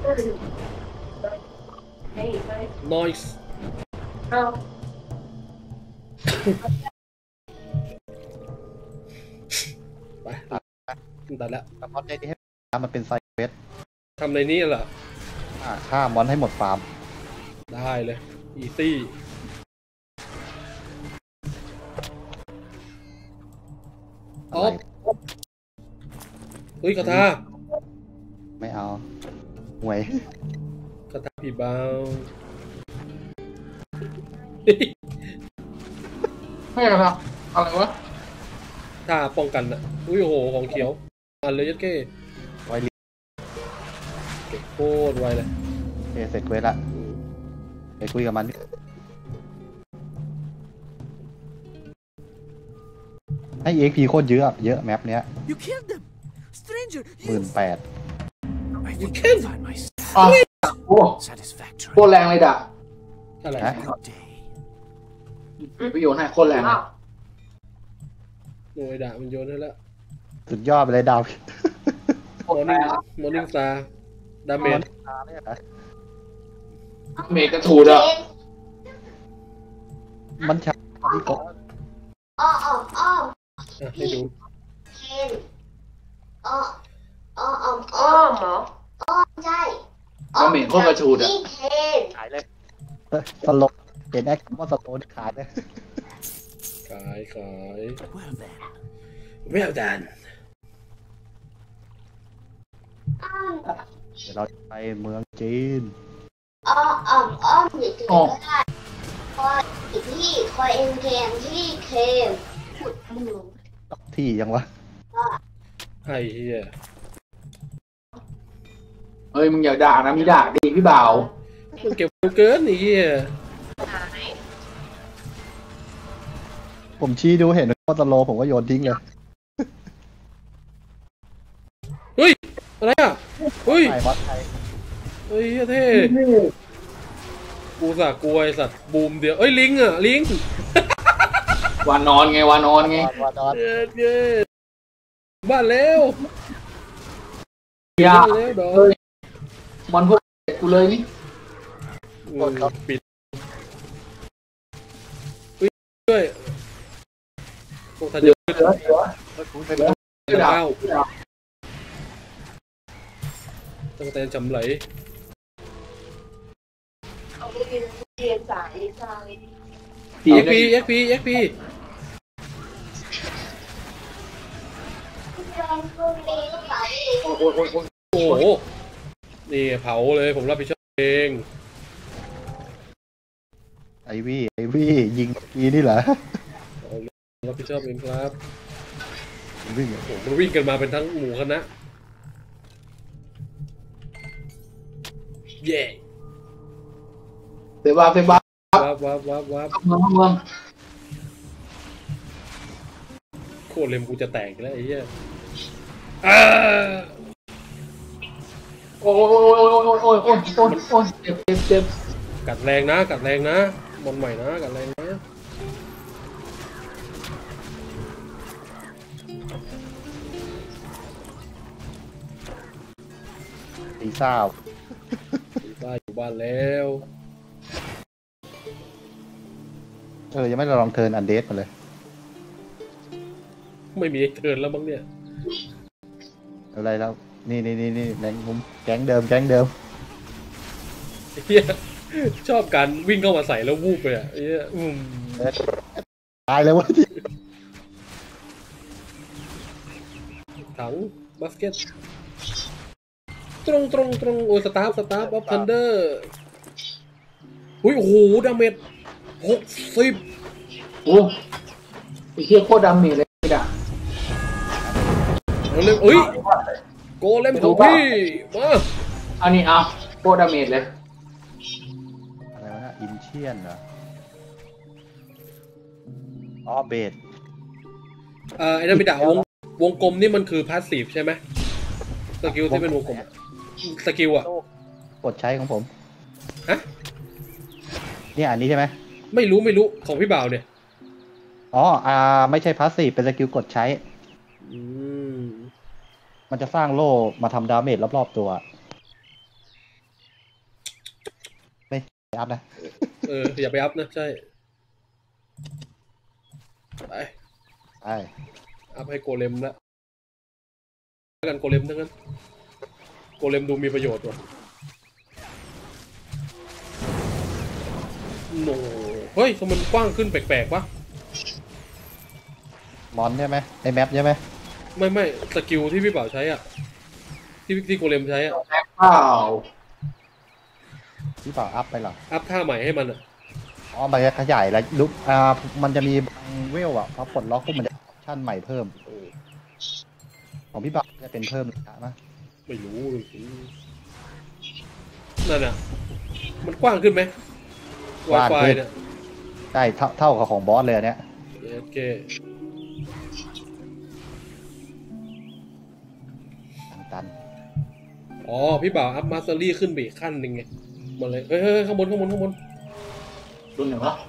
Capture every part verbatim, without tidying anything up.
noise ไปตัดแล้วทำมอนได้ที่ให้มันเป็นไซเวสทำในนี้เหรอฆ่ามอนให้หมดฟาร์มได้เลยอีซี่ออฟเฮ้ยคาถาไม่เอาหวยคาถาผีเบาไม่เอาครับอะไรวะถ้าป้องกันอ่ะอุ้ยโหของเขียวอันเลยยัดเก้ไวรีเก็บโคตรไวเลยเอเสร็จเควสละไปคุยกับมันให้ เอ็ก พี โคตรเยอะเยอะแมปเนี้ยหมื่นแปดอ๋อโอ้โคตรแรงเลยด่ะอะไรประโยชน์ให้โคตรแรงโดยด่ามันโยนให้แล้วสุดยอดไปเลยดาวมอร์นิ่งมอร์นิ่งสตาร์ดาเมจเมกกระถูดอ่ะมันใช้ที่ก่อนอ้ออ้ออ้อให้ดูเคนอ้ออ้ออ้ออ้อหมออ้อใช่เมกโคตรกระถูดอ่ะขายเลยสโลเห็นแอคว่าสโลขายเลยขายขาย well done เดี๋ยวเราไปเมืองจีนอ้ออ้อมอ้อมอยู่ตรงนี้ก็ได้คอยที่คอยเอ็นเกมที่เคมขุดมือที่ยังวะไอ้เหี้ยเฮ้ยมึงอย่าด่านะมีด่าดีพี่บ่าวมึงเก็บเกินไอ้เหี้ยผมชี้ดูเห็นว่าสโลผมก็โยนทิ้งเลยเฮ้ยอะไรอ่ะเฮ้ยไอ้วัดไทยเฮ้ยเท่กูสักกลัวไอสัตว์บูมเดียวเอ้ยลิงอ่ะลิงวานอนไงวานอนไงวานอนเย้เย้บ้านแล้วยามันพวกกูเลยนี่ปิดด้วยพวกทันเยอะเก้าตั้งแต่จำไหลเรียนสายสายเอ็กพีเอ็กพีเอ็กพีโอ้โหโอ้โหนี่เผาเลยผมรับผิดชอบเองไอวี่ไอวี่ยิงอีนี่เหรอรับผิดชอบเองครับวิ่งผมวิ่งกันมาเป็นทั้งหมู่คณะเย่เซบาเซบาวับวับวับวับเมืองเมืองโคตรเลมกูจะแตกแล้วไอ้เหี้ยโอ้ยโอ้ยโอ้ยโอ้ยโอ้ยโอ้ยโอ้ยโอ้ยเจ็บเจ็บเจ็บกัดแรงนะกัดแรงนะบอลใหม่นะกัดแรงนะตีซ่าตีซ่าอยู่บ้านแล้วเออยังไม่ลองเทิร์นอันเดสมาเลยไม่มีเทิร์นแล้วมั้งเนี่ยอะไรแล้วนี่นี่นี่นี่แก๊งมุมแก๊งเดิมแก๊งเดิมเฮียชอบการวิ่งเข้ามาใส่แล้ววูบไปอ่ะเฮียอืมตายเลยวะที่ถังบาสเกตตรงตรงตรงโอ้สตาร์ฟสตาร์ฟออฟทันเดอร์อุ้ยโอ้โหดาเมจหกสิบโอ้ไอ้เหี้ยโคตรดาเมจเลยด่ะเล่มเอ้ยโกเล่มของพี่มาอันนี้เอาโคตรดาเมจเลยอะไรวะอินเชียนเหรออ๋อเบสเอ่อไอ้นั่นไม่ด่าวงวงกลมนี่มันคือพาสซีฟใช่ไหมสกิลที่เป็นวงกลมสกิลอ่ะกดใช้ของผมฮะเนี่ยอันนี้ใช่ไหมไม่รู้ไม่รู้ของพี่บ่าวเนี่ยอ๋ออ่าไม่ใช่พาสซีฟเป็นสกิลกดใช้อืมมันจะสร้างโล่มาทำดาเมจรอบๆตัวอัพนะเอออย่าไปอัพนะใช่ไปใช่อัพให้โกเลมแล้วกันโกเลมทั้งนั้นโกเลมดูมีประโยชน์ว่ะโนเฮ้ยทำไมมันกว้างขึ้นแปลกๆวะมอนใช่ไหมไอแมปใช่ไหมไม่ไม่สกิลที่พี่เป่าใช้อ่ะที่ที่โกเลมใช้อ่ะแม็กเปล่าพี่เปล่าอัพไปหรออัพท่าใหม่ให้มันอ่ะอ๋อมันจะขยายแล้วลุกอ่ามันจะมีบางเวลอ่ะพอปลดล็อกปุ๊บมันจะออปชั่นใหม่เพิ่มของพี่เปล่าจะเป็นเพิ่มหรือเปล่าไม่รู้นั่นอ่ะมันกว้างขึ้นไหม Wi-Fi เนี่ยใช่เท่าเท่ากับของบอสเลยเนี่ยโอเคตันอ๋อพี่บ่าวอัพมาสเตอรี่ขึ้นไปอีกขั้นหนึ่งไงหมดเลยเฮ้ยเฮ้ยข้างบนข้างบนข้างบนรุ่นหนึ่งวะ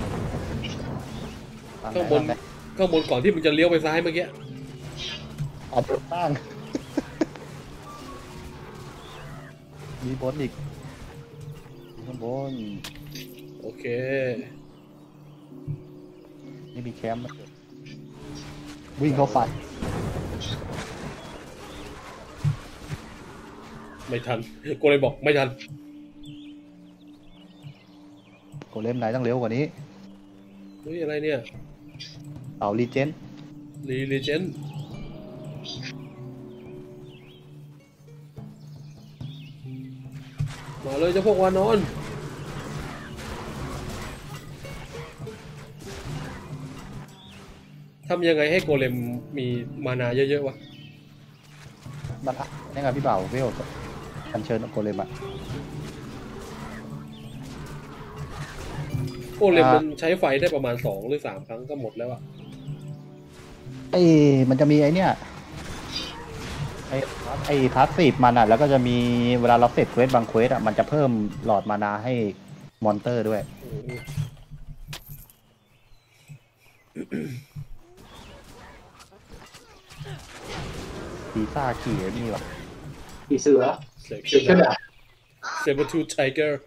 ข้างบนข้างบนก่อนที่มันจะเลี้ยวไปซ้ายเมื่อกี้เอาไปตั้งมีบอสอีกข้างบนโอเคนี่มีแคมป์วิ่งเข้าไฟไม่ทันโกเลยบอกไม่ทันโกเลมไหนต้องเร็วกว่านี้เฮ้ยอะไรเนี่ยเต่ารีเจนรีลีเจนมาเลยเจ้าพวกวานอนทำยังไงให้โกเลมมีมานาเยอะๆวะมันนี่ไงพี่เบาเวลอันเชิญโกเลมอะโกเลมมันใช้ไฟได้ประมาณสองหรือสามครั้งก็หมดแล้วอะไอ้มันจะมีไอ้เนี่ยไอ้ไอ้พาสซีฟมันอะแล้วก็จะมีเวลาเราเสร็จเควสบางเควสอะมันจะเพิ่มหลอดมานาให้มอนเตอร์ด้วยปีซ่าขี่ไอ้นี่วะผีเสือเซเสือเชือดเซเบอร์ทูไทเกอร์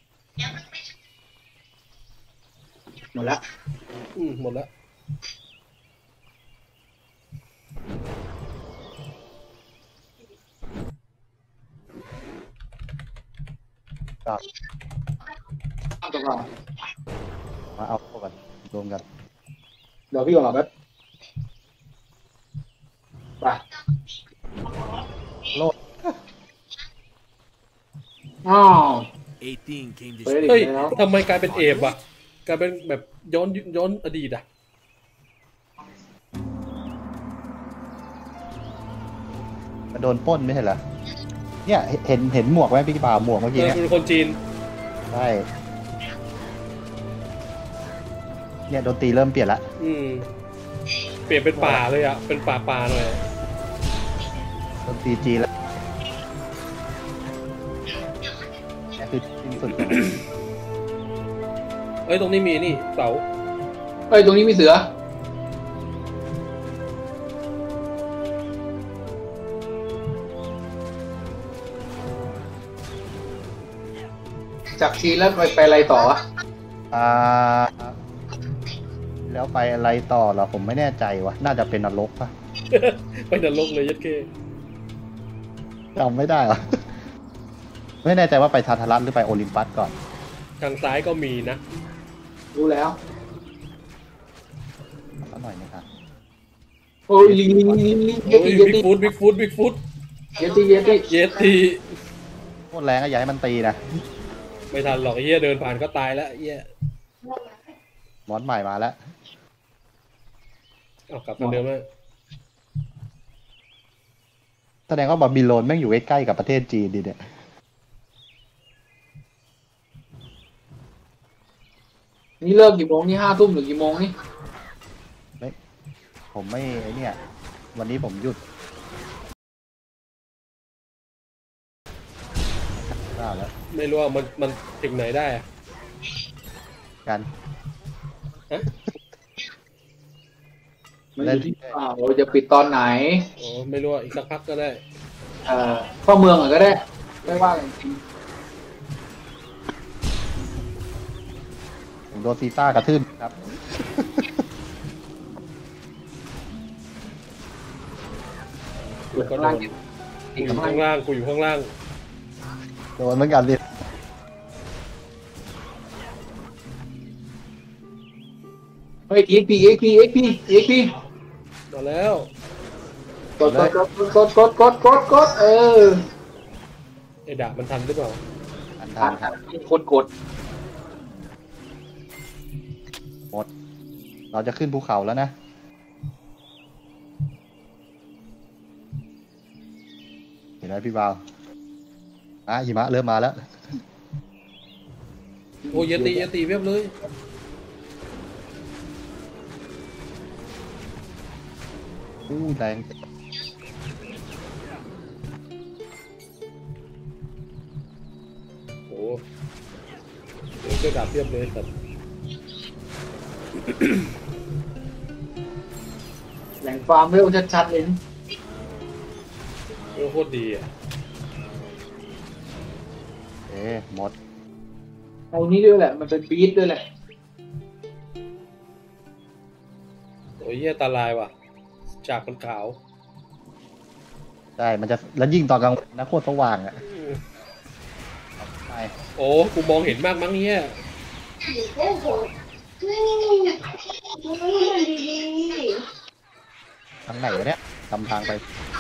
หมดละอืมหมดแล้วก็ตั้งตัวก่อนมาเอาเข้ากันรวมกันเดี๋ยวพี่ก่อนแป๊บไปโลดอ้าว eighteen came to เฮ้ยเฮ้ยแล้วทำไมกลายเป็นเอฟอะกลายเป็นแบบย้อนย้อนอดีตอะมันโดนปล้นไม่ใช่เหรอเนี่ยเห็นเห็นหมวกไหมพี่บ่าวหมวกเมื่อเอกี้อเนี่ยเป็นคนจีนใช่เนี่ยดนตรีเริ่มเปลี่ยนละอืมเปลี่ยนเป็นป่าเลยอะเป็นป่าป่าหน่อยดนตรีจีนแล้วนี่คือสิ้นสุดของเอ้ยตรงนี้มีนี่เสาเอ้ยตรงนี้มีเสือจากจีนแล้วไปไปอะไรต่อวะอ่าแล้วไปอะไรต่อเหรอผมไม่แน่ใจวะน่าจะเป็นนรกปะไปนรกเลยยัดเคจำไม่ได้วะ ไม่แน่ใจว่าไปทาทารัสหรือไปโอลิมปัสก่อนทางซ้ายก็มีนะรู้แล้วสักหน่อยนะครับโอ้ยลิงลิงลิงลิงเยโอ้ยติเยบิ๊กติฟุตบิ๊กฟุตบิ๊กฟุตเยติเยติเยตีโคตรแรงอะอย่าให้มันตีนะไม่ทันหรอกไอ้เหี้ยเดินผ่านก็ตายแล้วไอ้เหี้ยมอนใหม่มาแล้วเอากลับมาเดิมเลยแสดงว่าบาบิโลนแม่งอยู่ใกล้ๆกับประเทศจีนดีเนี่ยนี่เลิกกี่โมงนี่ห้าทุ่มหรือกี่โมงนี่ผมไม่ไอเนี่ยวันนี้ผมหยุดทราบแล้วไม่รู้ว่ามันมันถึงไหนได้อะกันฮะมันอยู่ที่อ่าเราจะปิดตอนไหนอ๋อไม่รู้ว่าอีกสักพักก็ได้เอ่อเข้าเมืองอ่ะก็ได้ไม่ว่ากันจริงโดนซีซ่ากระทืบครับอยู่ก็ข้างโดล่างนกูอยู่ข้างล่างกูอยู่ข้างล่างโดนเหมือนกันดิเฮ้ย เอ็กซ์ พี เอ็กซ์ พี เอ็กซ์ พี เอ็กซ์ พีมาแล้วกดกดกดกดกดกดกดกดเออไอ้ดาบมันทันหรือเปล่าอันทัทานนครับมีคนกดหมด เราจะขึ้นภูเขาแล้วนะ เห็นไหมพี่บ่าวอ่ะหิมะเริ่มมาแล้วโอ้ยเยตีเยตีเวียบเลยอู้แรงโอ้เดี๋ยวเจอดาบเวียบเลยแต่แหล่งฟาร์มเวลชัดๆเลยนะเออโคตรดีอ่ะเอ๊ะหมดเอานี้ด้วยแหละ มันเป็นบีทด้วยแหละโอ้ยเหี้ยตาลายว่ะ จากมันขาวได้ มันจะ แล้วยิ่งตอนกลางวันนะโคตรสว่างอ่ะไปโอ้กูมองเห็นมากมั้งเนี่ยโอ้โหนี่ดีทางไหนวะเนี่ยทำทางไป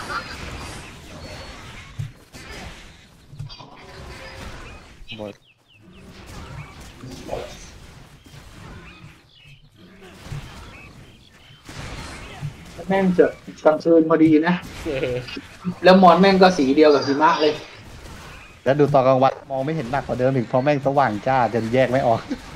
หมดแม่งจะกลางคืนพอดีนะเออแล้วมอนแม่งก็สีเดียวกับหิมะเลยแล้วดูตอนกลางวันมองไม่เห็นหนักกว่าเดิมอีกเพราะแม่งสว่างจ้าจนแยกไม่ออก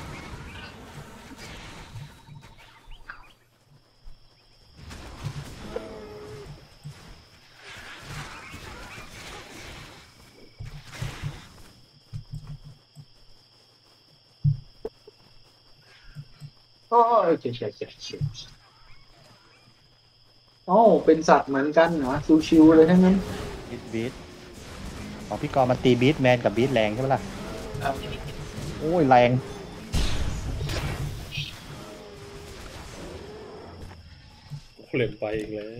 โอ้ยเจ๋งเจ๋งเจ๋งเจ๋งโอ้เป็นสัตว์เหมือนกันเหรอชิวๆเลยทั้งนั้นบีทบีทของพี่กรณ์มันตีบีทแมนกับบีทแรงใช่ไหมล่ะครับโอ้ยแรงเล่นไปอีกแล้ว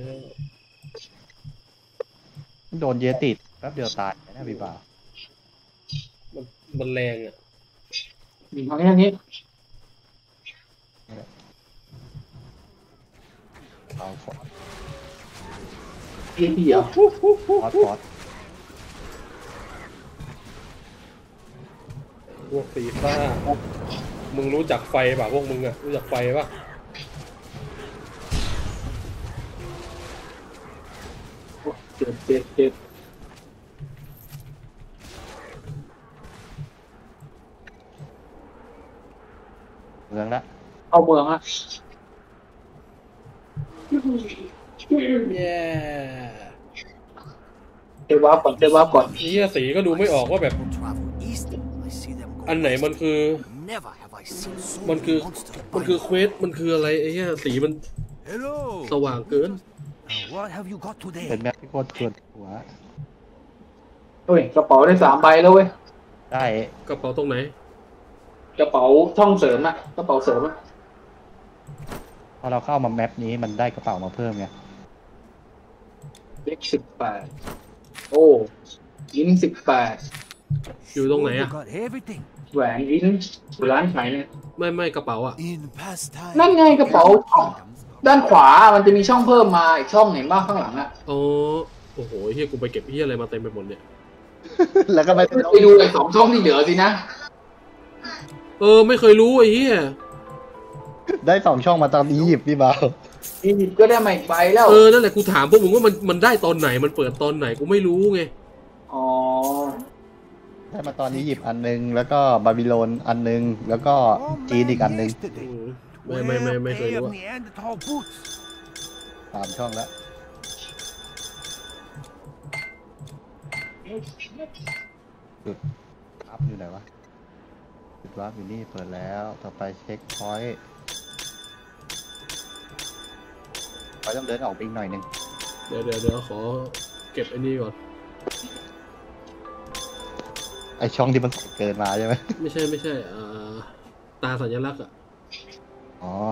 โดนเยติดแป๊บเดียวตายนะพี่บ่าวมันมันแรงอ่ะมีเขาแค่นี้เอาฟอสเพี้ยเดียวฟอสฟอสพวกสีฟ้า มึงรู้จักไฟป่ะพวกมึงอ่ะรู้จักไฟป่ะเจ็บเจ็บเจ็บเมืองละเอาเมืองอะแย่เทวาก่อนเทวาก่อนเหี้ยสีก็ดูไม่ออกว่าแบบ อันไหนมันคือ มันคือ มันคือเควส มันคืออะไรไอ้เหี้ยสีมันสว่างเกินเห็นไหมพี่โคตรเกินหัวเฮ้ยกระเป๋าได้สามใบแล้วเว้ยได้กระเป๋าตรงไหนกระเป๋าช่องเสริมอะกระเป๋าเสริมอะพอเราเข้ามาแมปนี้มันได้กระเป๋ามาเพิ่มไงเลขสิบแปดโอ้ยินสิบแปดอยู่ตรงไหนอ่ะแหวนยินอยู่ร้านขายเนี่ยไม่ไม่กระเป๋าอ่ะนั่นไงกระเป๋าด้านขวามันจะมีช่องเพิ่มมาอีกช่องเห็นบ้างข้างหลังอะอ๋อ โอ้โหเฮียกูไปเก็บเฮียอะไรมาเต็มไปหมดเนี่ยแล้วก็ไปไปดูไอ้สองช่องที่เหลือสินะเออ ไม่เคยรู้ไอ้เฮียได้สองช่องมาตอนอียิปต์พี่บ่าวอียิปต์ก็ได้มาอีกใบแล้วเออ นั่นแหละกูถามพวกมึงว่ามันมันได้ตอนไหน มันเปิดตอนไหน กูไม่รู้ไงอ๋อได้มาตอนอียิปต์อันนึงแล้วก็บาบิโลนอันนึงแล้วก็จีนอีกอันนึงอืมไม่ไม่ไม่ไม่เคยรู้อะสามช่องแล้วจุดอัพอยู่ไหนวะจุดวาร์ปอยู่นี่เปิดแล้วต่อไปเช็คพอยต์พอยต้องเดินออกไปอีกหน่อยหนึงเดี๋ยวเดี๋ยวเดี๋ยวขอเก็บไอ้นี่ก่อนไอช่องที่มันเกินมาใช่ไหมไม่ใช่ไม่ใช่อ่าตาสัญลักษณ์อ่ะอ๋อ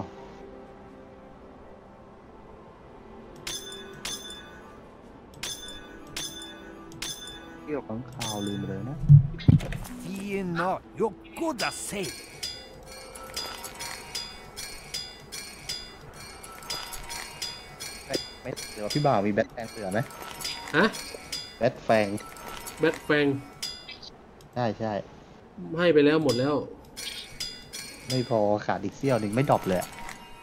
เกี่ยวกับข่าวลืมไปเลยนะ Fear not, your goods are safe. ไม่ไม่เดี๋ยวพี่บ่าวมีแบทแฟงเสือไหมฮะแบทแฟงแบทแฟงใช่ใช่ให้ไปแล้วหมดแล้วไม่พอขาดอีกเสี้ยวหนึ่งไม่ดรอปเลยอะ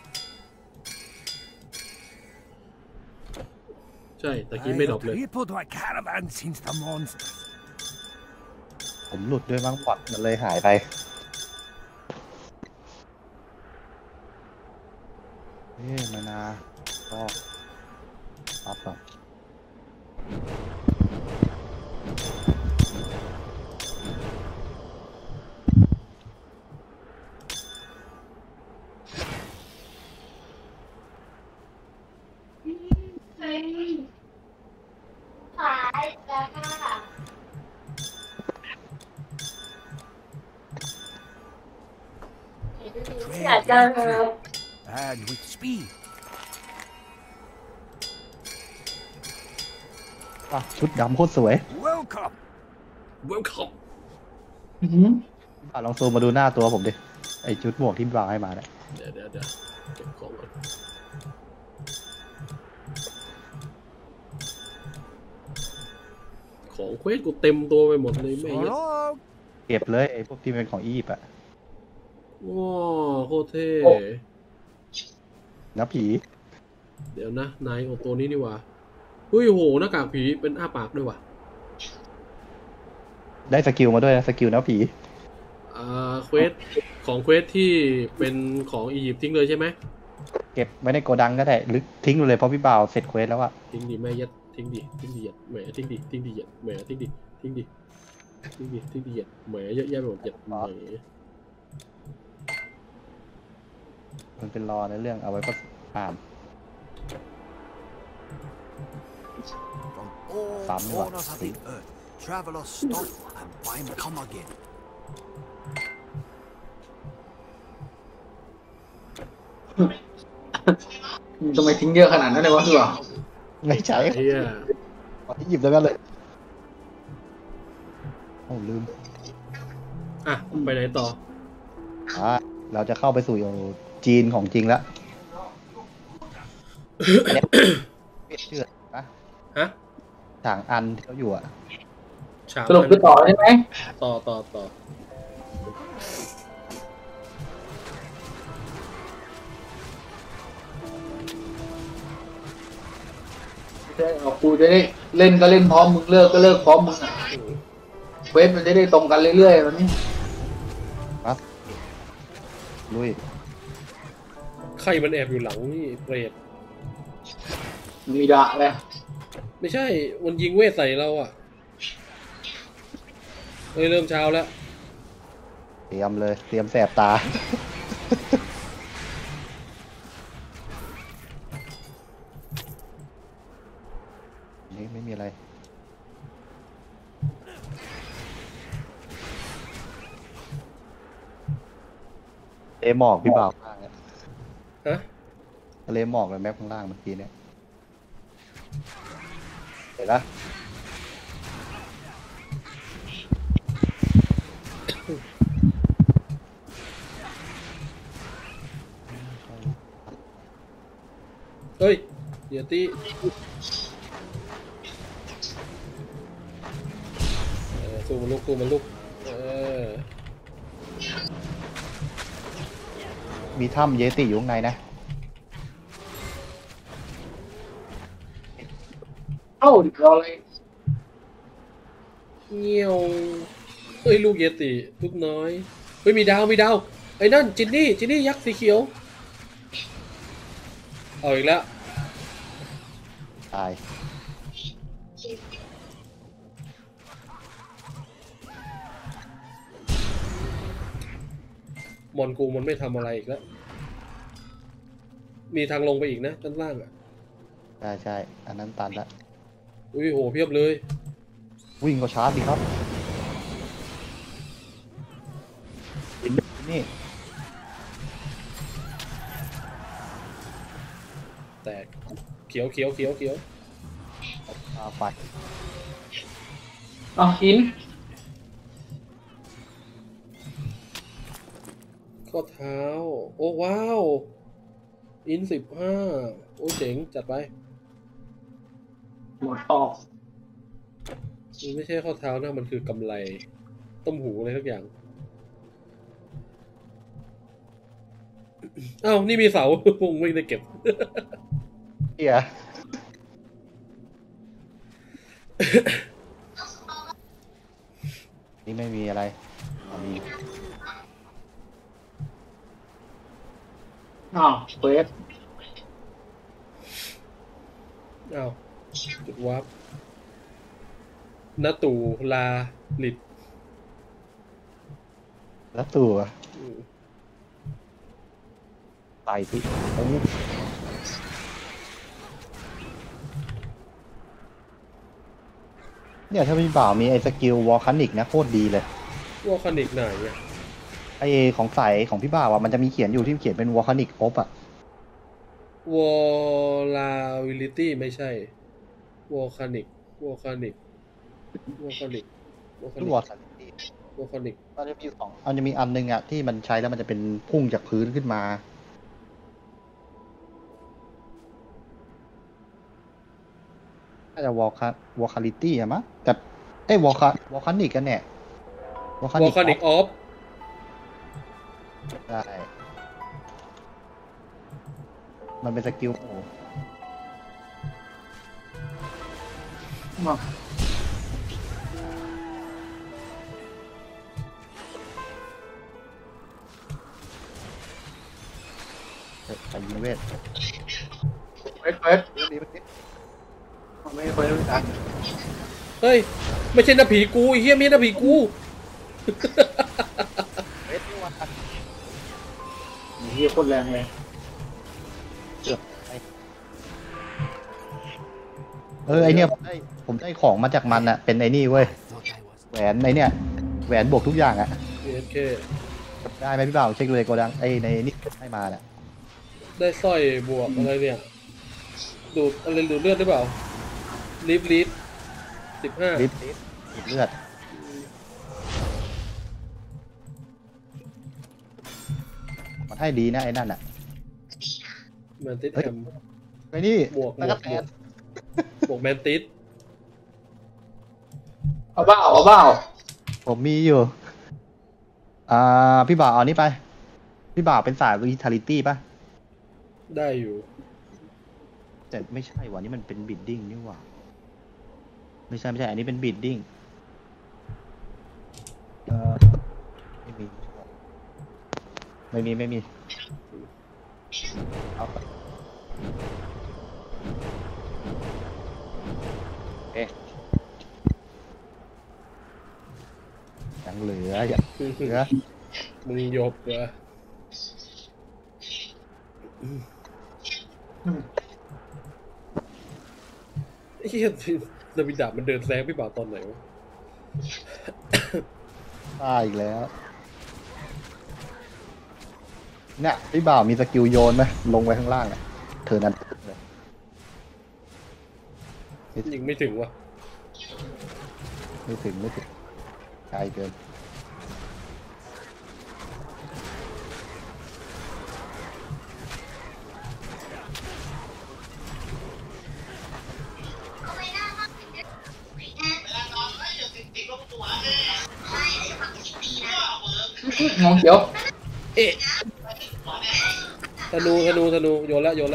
ใช่ตะกี้ไม่ดรอปเลย I crippled my caravan since the monsters. ผมหลุดด้วยมั้งบอดมันเลยหายไปเฮ้ยมานาก็ปั๊บก่อนขายจ้า Tread อยากจะ lightly and with speed. อ่ะชุดดำโคตรสวย Welcome. Welcome อื้อหืออ่ะลองซูมมาดูหน้าตัวผมดิ ไอชุดหมวกที่วางให้มาเนี่ยเดี๋ยวเดี๋ยวเดี๋ยวเก็บของก่อนของเควสกูเต็มตัวไปหมดเลยไม่เยอะ So เก็บเลยไอพวกที่เป็นของอียิปต์อะว้าวโคตรเท่นะผีเดี๋ยวนะนายโอตัวนี้นี่หว่าเฮ้ยโหหน้ากากผีเป็นอ้าปากด้วยว่ะได้สกิลมาด้วยนะสกิลนะผีอ่าเควสของเควสที่เป็นของอียิปต์ทิ้งเลยใช่ไหมเก็บไว้ในโกดังก็ได้หรือทิ้งเลยเพราะพี่บ่าวเสร็จเควสแล้วอะทิ้งดิแม่ยัดทิ้งดิทิ้งดิยัดแหมทิ้งดิทิ้งดิยัดแหมทิ้งดิทิ้งดิทิ้งดิทิ้งดิยัดแหมเยอะแยะไปหมดยัดแหมมันเป็นรอในเรื่องเอาไว้ก็อ่าน from all Bám vào. corners of the earth, travelers stop and find come again. ทำไมทิ้งเยอะขนาดนั้นเลยวะพี่บ่าวไม่ใช่ไอ้เหี้ยที่หยิบแล้วกันเลยโอ้ลืมอ่ะไปไหนต่ออ่าเราจะเข้าไปสู่จีนของจริงแล้วเปลี่ยนชื่อนะฮะฉางอันที่เขาอยู่อ่ะฉากสรุปคือต่อใช่ไหมต่อต่อต่อใช่เอากูจะได้เล่นก็เล่นพร้อมมึงเลิกก็เลิกพร้อมมึงอ่ะเวฟมันจะได้ตรงกันเรื่อยๆแบบนี้มาลุยใครมันแอบอยู่หลังนี่เปรตมีดะเลยไม่ใช่มันยิงเวทใส่เราอ่ะเฮ้ยเริ่มเช้าแล้วเตรียมเลย เตรียมแสบตา นี่ไม่มีอะไร ทะเลหมอกพี่บ่าวข้างเนี่ยฮะทะเลหมอกเลยแมปข้างล่างเมื่อกี้เนี่ยเห็นปะเฮ้ยเดี๋ยวตีเออสู้มันลุกสู้มันลุกเออมีถ้ำเยติอยู่ข้างในนะเอ้าดิรออะไรเงี้ยวเฮ้ยลูกเยติลูกน้อยเฮ้ยมีดาวมีดาวไอ้นั่นจินนี่จินนี่ยักษ์สีเขียวเอาอีกแล้วตายมอนกูมันไม่ทำอะไรอีกแล้วมีทางลงไปอีกนะด้านล่างอ่ะใช่ใช่อันนั้นตันละอุ้ยโหเพียบเลยวิ่งก็ชาร์จดิครับนี่แตกเขียวเขียวเขียวเขียวอาไฟอ๋อหินข้อเท้า โอ้ว้าว อินสิบห้าโอ้เจ๋งจัดไปหมดออกมันไม่ใช่ข้อเท้านะมันคือกำไรต้มหูอะไรทุกอย่าง อ้าว นี่มีเสา พงไม่ได้เก็บเฮียนี่ไม่มีอะไรอ๋อมีอ้าวเควสอ้าวจุดวับนาตูลาลิดแล้วตัวอืมตายสิโอ้เนี่ยถ้าพี่บ่าวมีไอ้สกิลวอลคันิกนะโคตรดีเลยวอลคานิกไหนอ่ะไอ้ของใสของพี่บ่าวอะมันจะมีเขียนอยู่ที่เขียนเป็นวอลคันิกอบอะวอลาวิลิตี้ไม่ใช่ วอลคานิก วอลคานิก วอลคานิก วอลคาที่นิวอลกคันิกวอลคานิกมันจะมีสองมันจะมีอันนึงอะที่มันใช้แล้วมันจะเป็นพุ่งจากพื้นขึ้นมาน่าจะวอลคาวอลคาลิตี้อะมั้งแต่ไอ้วอลคาวอลคันิกกันเนี่ยวอลคัวอนิลกคานิกออฟใช่มันเป็นสกิลโอ้มาไปยิงเวทเควสเควสดีมันนิดไม่เควสไม่ทันเฮ้ย ไม่ใช่หน้าผีกูไอ้เหี้ยไม่ใช่หน้าผีกูเวทไม่ว่าเฮียโคตรแรงเลยเออไอเนี่ยผมได้ผมได้ของมาจากมันอะเป็นไอนี่เว้ย Thought I was แหวนไอเนี่ยแหวนบวกทุกอย่างอะเอเคได้ไหมพี่บ่าวเช็คเลยโกดังไอในนี่ให้มาเนี่ยได้สร้อยบวกอะไรเนี่ย ดูดอะไรดูดเลือดหรือเปล่า ลิฟลิฟสิบห้าลิฟต์ลิฟต์เลือดมันให้ดีนะไอ้นั่นอะแมนติสเฮ้ยแอมไอนี่บวกบตะวกั่กแตบวกนบวกแมนติสเอาเบ้าเอาเบ้าผมมีอยู่ อ่าพี่บ่าวเอานี่ไป พี่บ่าวเป็นสายวิทาลิตี้ป่ะได้อยู่แต่ไม่ใช่ว่ะนี่มันเป็นบิดดิ้งนี่หว่าไม่ใช่ไม่ใช่อันนี้เป็นบิดดิ้งเออไม่มีไม่มีไม่มีเอาไปเอ๊ะยังเหลือยังเหลือมึงยบเหรอไอ้เหี้ยนาบิดามันเดินแซงพี่บ่าวตอนไหนวะตายอีกแล้วเนี่ยพี่บ่าวมีสกิลโยนไหมลงไว้ข้างล่างอะเธอนั้นเลยยิงไม่ถึงวะไม่ถึงไม่ถึงไกลเกินมองเขียวเอ๊ะธนูธนูธนูโยนละโยนละ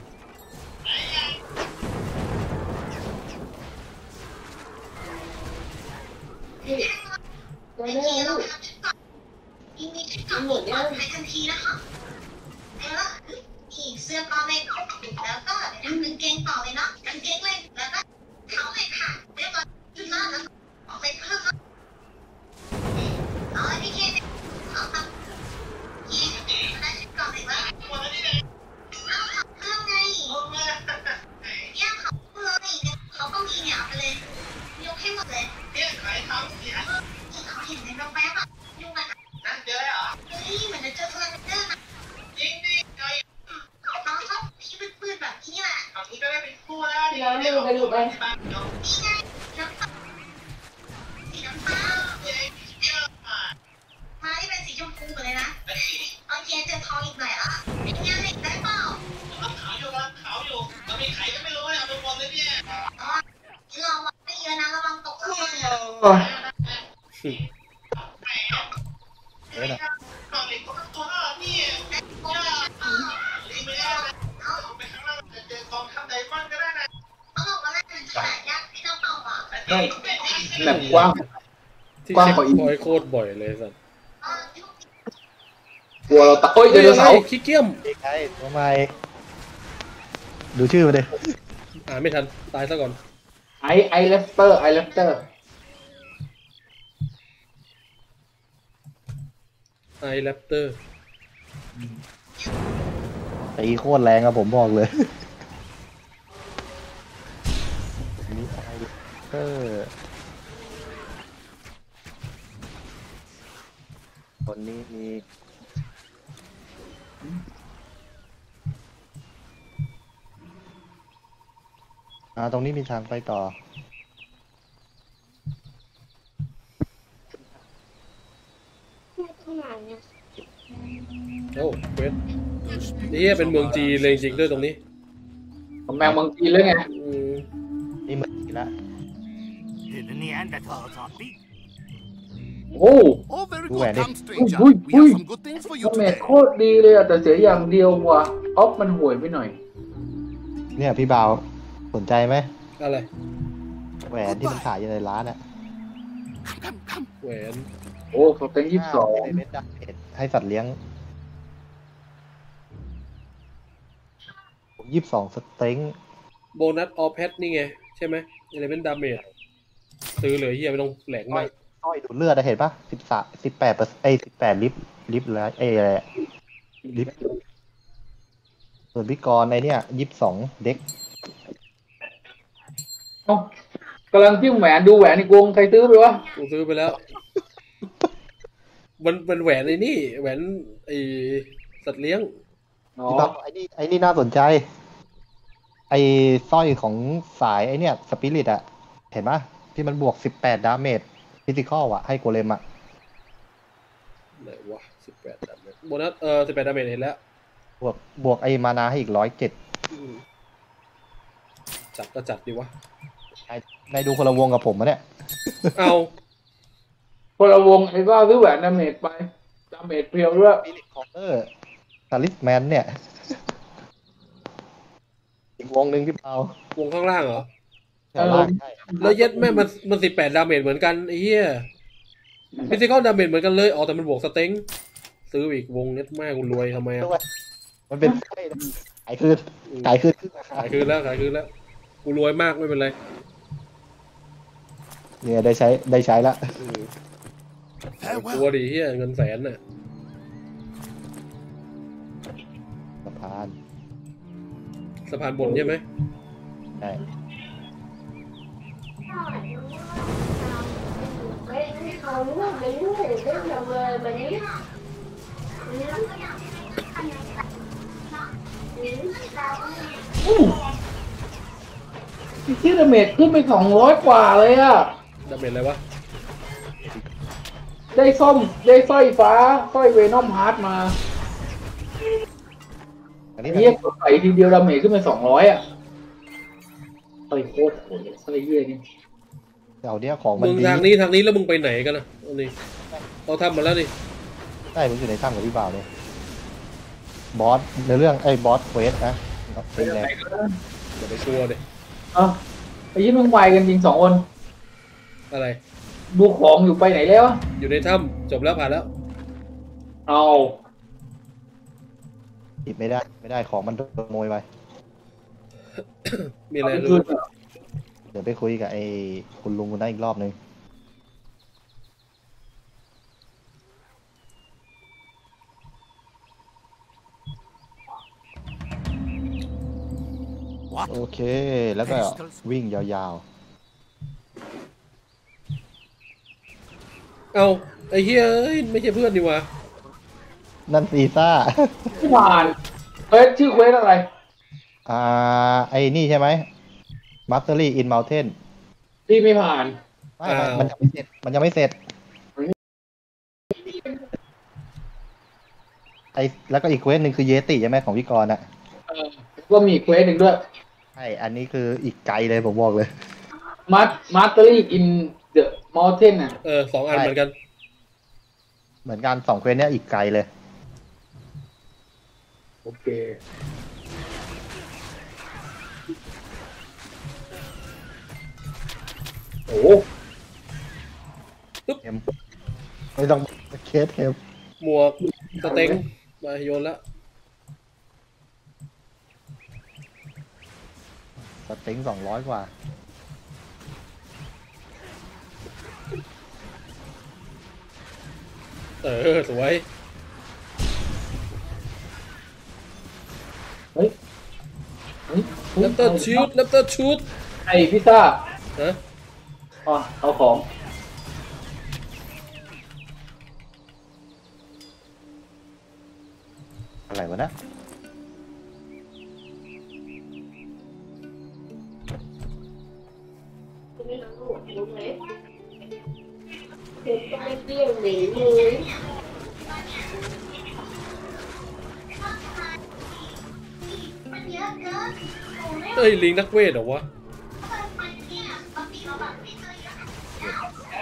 ตัวเลือกอีมีชุดเกราะปลอดภัยทันทีนะคะเออนี่เสื้อก็ไม่ครบแล้วก็เดี๋ยวทำกางเกงต่อเลยเนาะกางเกงเลยแล้วก็เท้าเลยค่ะเรียบร้อยชุดนอนแล้วออกไปเพิ่มเอาไอ้พี่เคเอาครับยีได้ชุดเกราะเลยว่าเอาเพิ่มไงย่าเขาเลยเขาก็มีเนี่ยเอาไปเลยยกให้หมดเลยเนี่ยขายเขาเนี่ยเขาเห็นในแว๊บๆอ่ะยุ่งอ่ะนั่นเจอเหรอเฮ้ยเหมือนจะเจอเพื่อนเดินอ่ะจริงดิน้องชอบที่ปื้ดๆแบบนี้เฮ้ยนะไม่แบบกว้างที่กว้างเช็คกว่าอีกพอยต์โคตรบ่อยเลยสัตว์กลัวเราตะโอ้ยเฮ้เดี๋ยยวอะไรเสาร์ขี้เกียจเด็กไงทำไมดูชื่อมาดิอ่านไม่ทันตายซะก่อนไอไอเลฟเตอร์ไอเลฟเตอร์ไอแรปเตอร์ตีโคตรแรงอะผมบอกเลยมีไอเออคนนี้มีอ่าตรงนี้มีทางไปต่อโอ้เวทนี่เป็นเมืองจีนเลยจริงๆด้วยตรงนี้ผมแมงเมืองจีนเลยไงอืมนี่เหมือนกันละ The Neanderthals are big. โอ้ Oh, very Ui, good. đi. Come, stranger. Ui, We ui. have some good things for you ดาเมจ today. โคตรดีเลยอะแต่เสียอย่างเดียวว่ะออฟมันห่วยไปหน่อยเนี่ยพี่บ่าวสนใจไหมอะไรแหวนที่มันขายอยู่ในร้านอะ Come, come, come. แหวนโอ้สเต็งยี่สิบสองให้เม็ดดาเมจให้สัตว์เลี้ยงยี่สิบสองสเต็งโบนัสออฟแพทนี่ไง ใช่ไหมเอเลเมนต์ดาเมจซื้อเลยเฮียไม่ต้องแหลกสร้มาอยกสร้อยดูดเลือดอะเห็นปะสิบสามสิบแปดเปอร์เอ้สิบแปดลิฟลิฟแล้วเอ้อะไรอะลิฟส่วนพี่กรณ์ไอเนี่ยยี่สิบสองเด็กเอ้ากำลังจิ้มแหวนดูแหวนอีกวงใครซื้อไปวะกูซื้อไปแล้ว มันเป็นแหวนไอ้นี่ แหวนไอ้สัตว์เลี้ยงอ๋อพี่บ่าวไอ้นี่ไอ้นี่น่าสนใจ ไอ้สร้อยของสายไอ้เนี่ยสปิริตอะเห็นปะที่มันบวกสิบแปดดาเมจฟิสิคอลอะให้โกเลมอะไหนวะสิบแปดดาเมจโบนัสเออสิบแปดดาเมจเห็นแล้วบวกบวกไอ้มานาให้อีกร้อยเจ็ดอืมจัดก็จัดดีวะนายดูคนละวงกับผมมะเนี่ยเอาคนละวงไอ้ว่าซื้อแหวนดาเมจไปดาเมจเพียวด้วยฟิลิปคอร์เตอร์ซาลิสแมนเนี่ย อีกวงหนึ่งพี่เปาวงข้างล่างเหรอแถวล่างใช่แล้วเย็ดแม่มันมันสิบแปดดาเมจเหมือนกันไอ้เหี้ยฟิสิกอลดาเมจเหมือนกันเลยอ๋อแต่มันบวกสเต็งซื้ออีกวงเน็ตแม่กูรวยทำไมอ่ะด้วยมันเป็นไส้นะขายคืนขายคืนขึ้นราคาขายคืนแล้วขายคืนแล้วกูรวยมากไม่เป็นไรเนี่ยได้ใช้ได้ใช้ละอืม Farewell. ตัวดีเหี้ยเงินแสนน่ะสะพานสะพานบนใช่ไหมใช่ที่ที่ดาเมจขึ้นไปสองร้อยกว่าเลยอะดาเมจอะไรวะได้ซ่อมได้สร้อยฟ้าสร้อยเวนอมฮาร์ดมาอันนี้เยี่ยใส่ทีเดียวดาเมจขึ้นไปสองร้อยอะสร้อยโคตรโหดสร้อยเยี่ยนี่แถวเนี้ยของมันมึงดีทางนี้ทางนี้แล้วมึงไปไหนกันนะเอานี่เราทำมาแล้วนี่ใช่ผมอยู่ในถ้ำกับพี่บ่าวเนี่ยบอสในเรื่องไอ้บอสเควสนะเป็นแรงอย่าไปกลัวเด็เอ้าไอ้ยี่มึงไวกันจริงสองคนอะไรดูของอยู่ไปไหนแล้วอะอยู่ในถ้ำจบแล้วผ่านแล้วเอาหยิบไม่ได้ไม่ได้ของมันโดนขโมยไปมีอะไรเอาไปรู้คืนเหรอเดี๋ยวไปคุยกับไอ้คุณลุงคนนั้นอีกรอบนึง What? โอเค แล้วก็วิ่งยาวเอาไอ้เหี้ยเอ้ยไม่ใช่เพื่อนดีวะๆ นั่นซีซ่าที่ผ่านเฮ้ยชื่อเควสอะไรอ่า ไอ้นี่ใช่ไหม Mastery in Mountain ที่ไม่ผ่านไม่ไม่มันยังไม่เสร็จ มันยังไม่เสร็จ ไอ้แล้วก็อีกเควสหนึ่งคือเยติใช่ไหมของพี่กรณ์อ่ะเออก็มีอีกเควสหนึ่งด้วยใช่ อันนี้คืออีกไกลเลยผมบอกเลยมาร์มาสเตอรี่อินเดอะมอเทนอ่ะเออสองอันเหมือนกันเหมือนกันสองเควสเนี้ยอีกไกลเลยโอเคโอ้เข็มไม่ต้องเคสเข็มหมวกสเต็งมาโยนแล้วสติงสองร้อยกว่าเออสวยเฮ้ยเฮ้ยแรปเตอร์ชูดแรปเตอร์ชูดไอพิซซ่านะอ๋อเอาของอะไรวะนะมันเยอะเกินโอ้ไม่เฮ้ยลิงนักเวทเหรอวะมันเนี่ยบางทีเราแบบไม่เจอเยอะ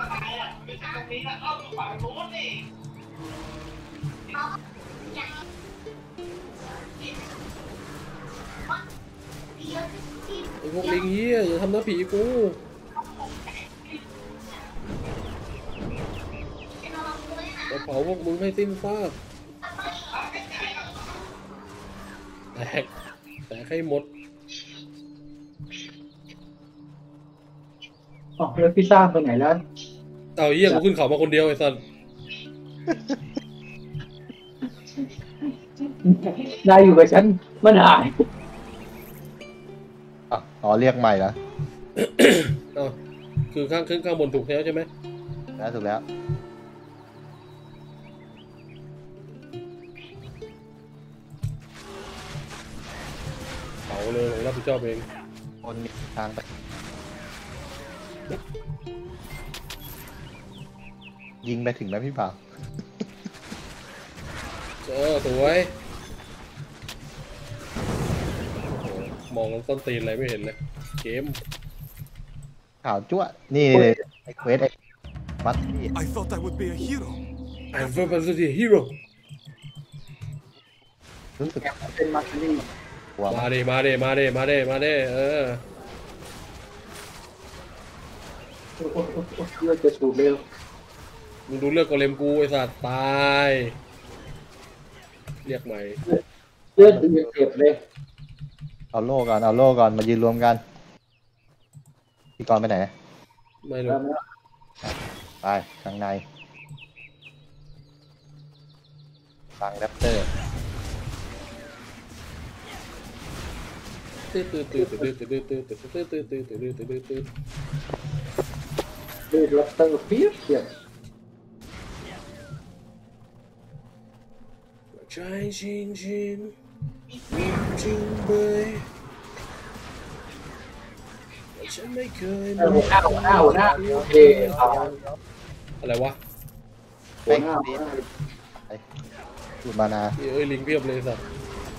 เยอะที่ไอพวกลิงเฮียอย่าทำหน้าผีกูเราลองดูเลยนะจะเผาพวกมึงให้สิ้นซากแตกแตกให้หมดอ๋อแล้วพิซซ่าไปไหนแล้วเอาเฮียกูขึ้นเขามาคนเดียวไอ้สันนายอยู่กับฉันมันหายอ่ะอ๋อเรียกใหม่แล้วเอาคือข้างขึ้นข้างบนถูกแล้วใช่ไหมแล้วถูกแล้วเผาเลยผมรับผิดชอบเองคนมีทางไปยิงไปถึงไหมพี่บ่าวเออสวยโอ้มองต้นตีนอะไรไม่เห็นเลยเกมข่าวจั่วนี่เลยไอ้เควสไอ้มัตตี้ I thought I would be a hero. I'm a the hero รู้สึกเป็นมาร์คนี่หัวมาดิมาดิมาดิมาดิมาดิเออโอ้โหเลือดจะสูบเร็วมึงดูเลือกกอเลมกูไอ้สัตว์ตายเรียกใหม่เลือดจะเจ็บเลยเอาโล่ก่อนเอาโล่ก่อนมายืนรวมกันพี่กรณ์ไปไหนไม่รู้ไปข้างในฟังแรปเตอร์ตื้อตื้อตื้อตื้อตื้อตื้อตื้อตื้อตื้อตื้อตื้อตื้อตื้อตื้อตื้อเลือดลับเตอร์เปียกเปียกใจชิงชิงชิงเบยฉันไม่เคยเออหัวหน้าหัวหน้าหัวหน้าโอเคเอาอะไรวะหัวหน้าหัวหน้าดูมานาเอ้ยลิงเพียบเลยสัตว์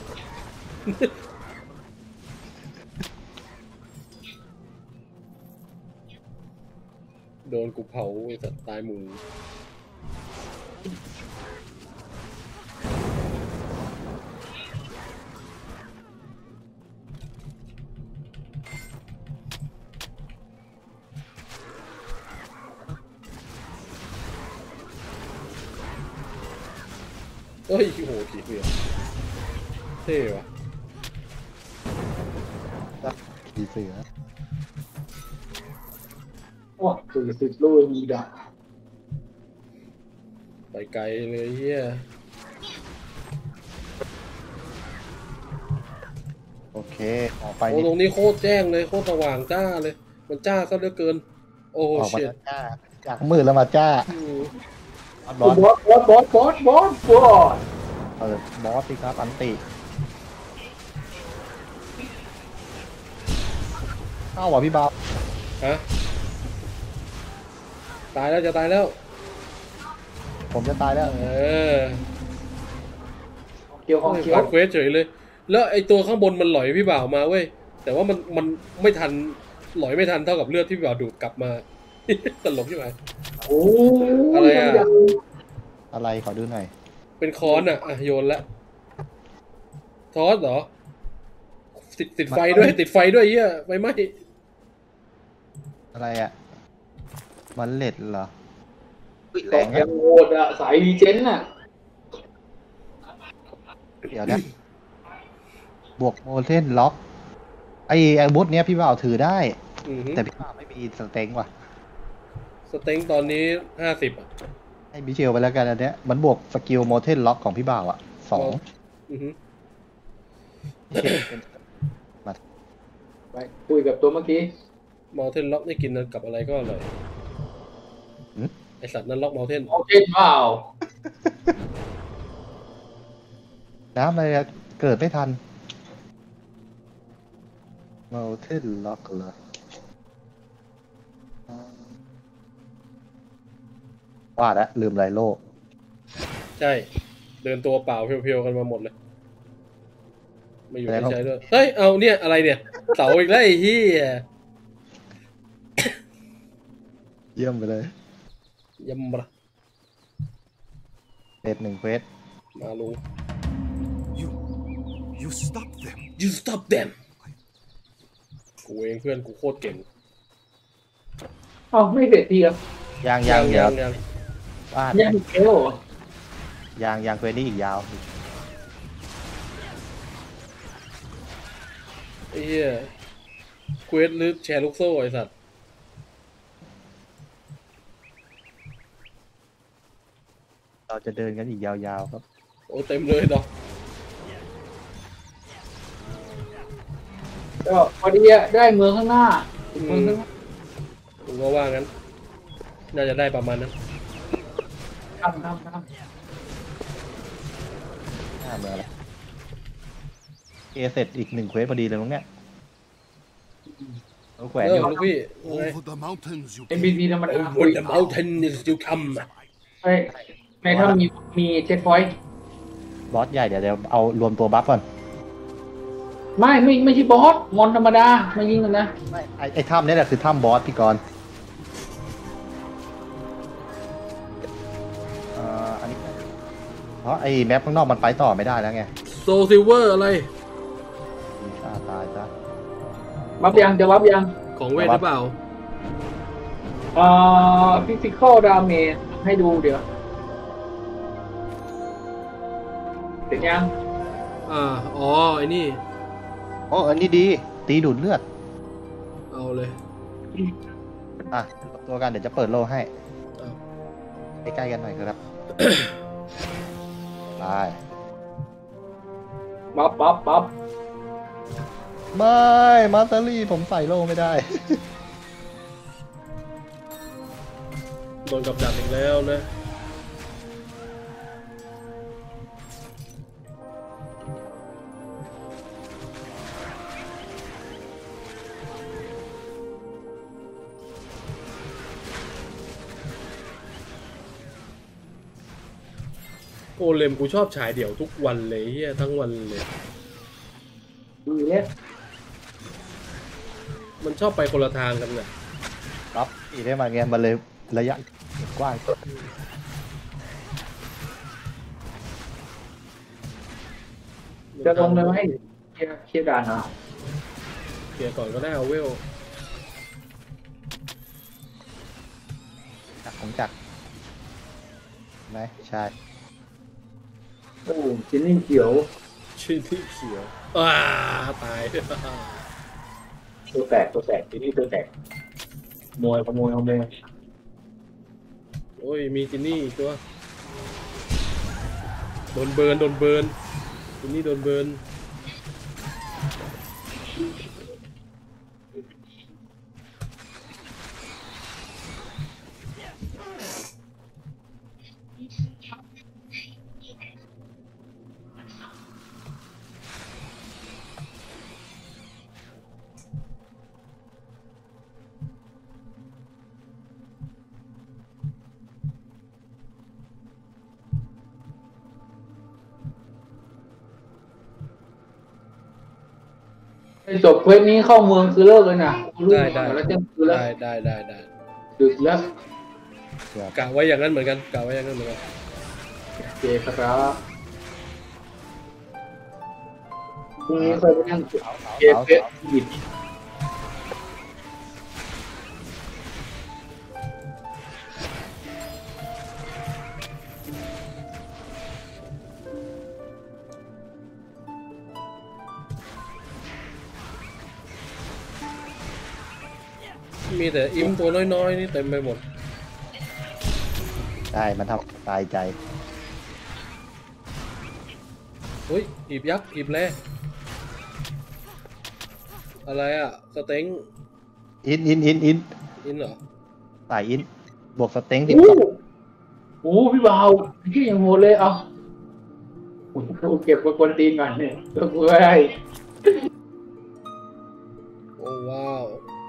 โดนกูเผาไอ้สัตว์ตายหมูเฮ้ยโหผีเสือเท่ว่ะขี่เสือโอ้สี่สิบลูกมีดาไปไกลเลยเฮียโอเคออกไปโอ้นี่ตรงนี้โคตรแจ้งเลยโคตรสว่างจ้าเลย มันจ้าซะเหลือเกิน โอ้ออกมาเชิดจ้าจากมืดแล้วมาจ้าอืมบอสบอสบอสบอสบอสบอสบอสเปิดบอสสิครับอันติเข้าว่ะพี่บ่าวฮะตายแล้วจะตายแล้วผมจะตายแล้วเออเกี่ยวของเกี่ยวผ่านเควสเฉยเลย แล้วไอตัวข้างบนมันหลอยพี่บ่าวมาเว้ยแต่ว่ามันมันไม่ทันหลอยไม่ทันเท่ากับเลือดที่พี่บ่าวดูดกลับมาตลกใช่ไหมโอ้อะไรอะอะไรขอดูหน่อยเป็นค้อนอ่ะอ่ะโยนละทอสเหรอติดติดไฟด้วยติดไฟด้วยเหี้ยไฟไหม้อะไรอ่ะมันเล็ดเหรอแรงยังโหดอ่ะสายรีเจนต์อ่ะเดี๋ยวนะบวกโมเทนล็อกไอ้อาวุธเนี้ยพี่บ่าวถือได้อือหือแต่พี่บ่าวไม่มีสเต็งว่ะสเต็งตอนนี้ห้าสิบอ่ะให้บิเชลไปแล้วกันอันเนี้ยมันบวกสกิลโมเทนล็อกของพี่บ่าวอ่ะสองอือหือไปคุยกับตัวเมื่อกี้มอลเทนล็อกนี่กินกับอะไรก็อร่อยไอสัตว์นั้นล็อกมอลเทนโอเคเปล่าน้ำอะไรอะเกิดไม่ทันโมเทนล็อกเหรอว่าแล้วลืมไรโลใช่ เดินตัวเปล่าเพียวๆกันมาหมดเลยไม่อยู่ในใช้ด้วยเฮ้ยเอาเนี่ยอะไรเนี่ยเสาอีกแล้วไอ้เหี้ยเยี่ยมไปเลยยำบะเฟสหนึ่งเฟสมาลุง You, you stop them. you stop them กูเองเพื่อนกูโคตรเก่งเอ้าไม่เสร็จทีอ่ะยางยางเดี๋ยวยังว่าดยังเกลยางยางเฟสนี่อีกยาวไอ้เหี้ยเควสหรือแชร์ลูกโซ่ไอ้สัตว์เราจะเดินกันอีกยาวๆครับโอ้เต็มเลยดอกก็พอดีอ่ะได้เมืองข้างหน้าเมืองข้างหน้าผมก็ว่างั้น น่าจะได้ประมาณนั้นทำทำทำหน้าเมืองละเอเสร็จอีกหนึ่งเควสพอดีเลยมั้งเนี่ยเอาแขวนเอออยู่ ลูกพี่ไง Over the mountains you เอ็มบีซีธรรมดาบน the mountain is to come ใช่ในถ้ามีมีเช็คพอยต์บอสใหญ่เดี๋ยวเดี๋ยวเอารวมตัวบัฟก่อนไม่ไม่ไม่ใช่บอสมอนธรรมดามายิงกันนะไอ้ไอ้ถ้ำนี่แหละคือถ้ำบอสพี่กรณ์อ่าอันนี้เพราะไอ้แมปข้างนอกมันไปต่อไม่ได้แล้วไงโซซิลเวอร์อะไรมีชาตายจ้ะวับยังจะวับยังของเวทหรือเปล่าเอ่อฟิสิคอลดาเมจให้ดูเดี๋ยวเสร็จยังอ่า อ๋อ ไอ้นี่โอ้อันนี้ดีตีดูดเลือดเอาเลยอ่ะรวมตัวกันเดี๋ยวจะเปิดโลให้เอาใกล้ๆกันหน่อยครับ ไปปั๊บปั๊บปั๊บไม่มาสเตอรี่ผมใส่โลไม่ได้โดนกับดักอีกแล้วนะ โกเลมกูชอบฉายเดี่ยวทุกวันเลยเฮียทั้งวันเลยดูเล็กมันชอบไปคนละทางกันน่ะรับอีกได้มาเงี้ยมันเลยระยะกว้างจะลงเลยไหมเคลียร์เคลียร์ด่านเหรอเคลียร์ก่อนก็ได้เอาเวลจักของจักรไหมใช่โอ้ชิ้นนี่เขียวชิ้นที่เขียวอ้าตายตัวแตกตัวแตกชิ้นนี่ตัวแตกขโมยขโมยขโมยโอ้ย มีจินนี่อีกตัว โดนเบิร์นโดนเบิร์นจินนี่โดนเบิร์นจบเควสนี้เข้าเมืองคือเลิกเลยนะได้ได้แล้วเต็มคือแล้วได้ได้ได้ได้ดึกแล้วกะไว้อย่างนั้นเหมือนกันกะไว้อย่างนั้นเหมือนกันโอเคครับพรุ่งนี้ค่อยไปนั่งเกมเฟสบิดมีแต่อิมตัวน้อยๆนี่เต็มไปหมดได้มันทำตายใจอุ้ยหีบยักษ์หีบแร่อะไรอ่ะสเต็งอินอินอินอินอินเหรอสายอินบวกสเต็งสิบโอ้สองโหพี่บ่าวพี่ยังโหดเลยเอากูเก็บกวนตีนก่อนเนี่ยตัวกูไม่ได้โอ้ว้าว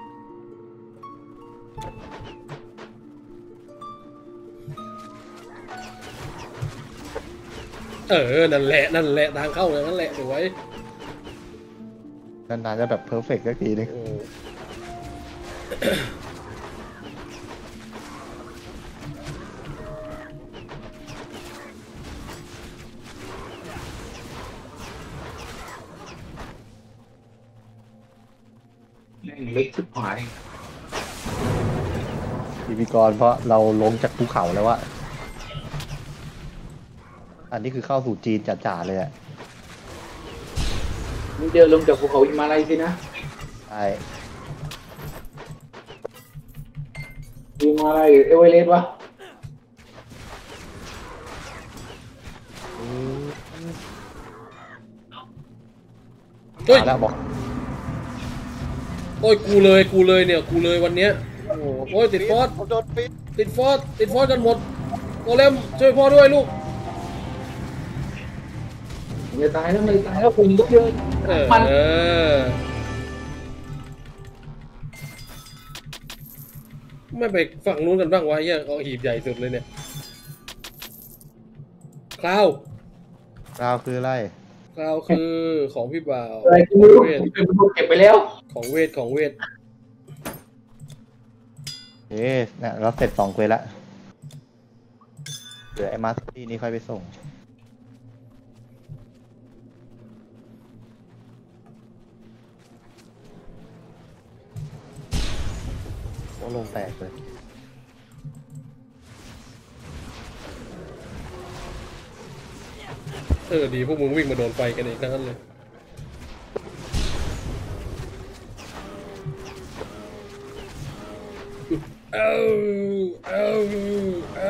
เออนั่นแหละนั่นแหละทางเข้าอย่างนั้นแหละสวยนานๆจะแบบเพอร์เฟกต์สักทีนึงโอ้แม่งเล็กชิบหายพีพีกรเพราะเราลงจากภูเขาแล้วอะอันนี้คือเข้าสู่จีนจ๋าๆเลยอะมึงเดินลงจากภูเขาหิมาลัยสินะใช่หิมาลัยหรือเอเวอเรสต์วะเฮ้ยมาแล้วบอกโอ้ยกูเลยกูเลยเนี่ยกูเลยวันเนี้ยโอ้โหโอ้ยติดฟอสผมโดนปิดติดฟอสติดฟอสกันหมดโกเลมช่วยพ่อด้วยลูกอย่าตายแล้วไม่ตายแล้วคุมก็เยอะเออมันเออไม่ไปฝั่งนู้นกันบ้างวะเฮียเอาหีบใหญ่สุดเลยเนี่ยคลาวเราคืออะไรคลาวคือของพี่บ่าวอะไรกูไม่รู้กูเป็นคนเก็บไปแล้วของเวทของเวทเอ๊ะเนี่ยเราเสร็จสองเควสแล้วเหลือไอ้มาสตี้นี่ค่อยไปส่งโอ้ลงแตกเลยเออดีพวกมึงวิ่งมาโดนไฟกันเองทั้งนั้นเลยเอาเอาเอา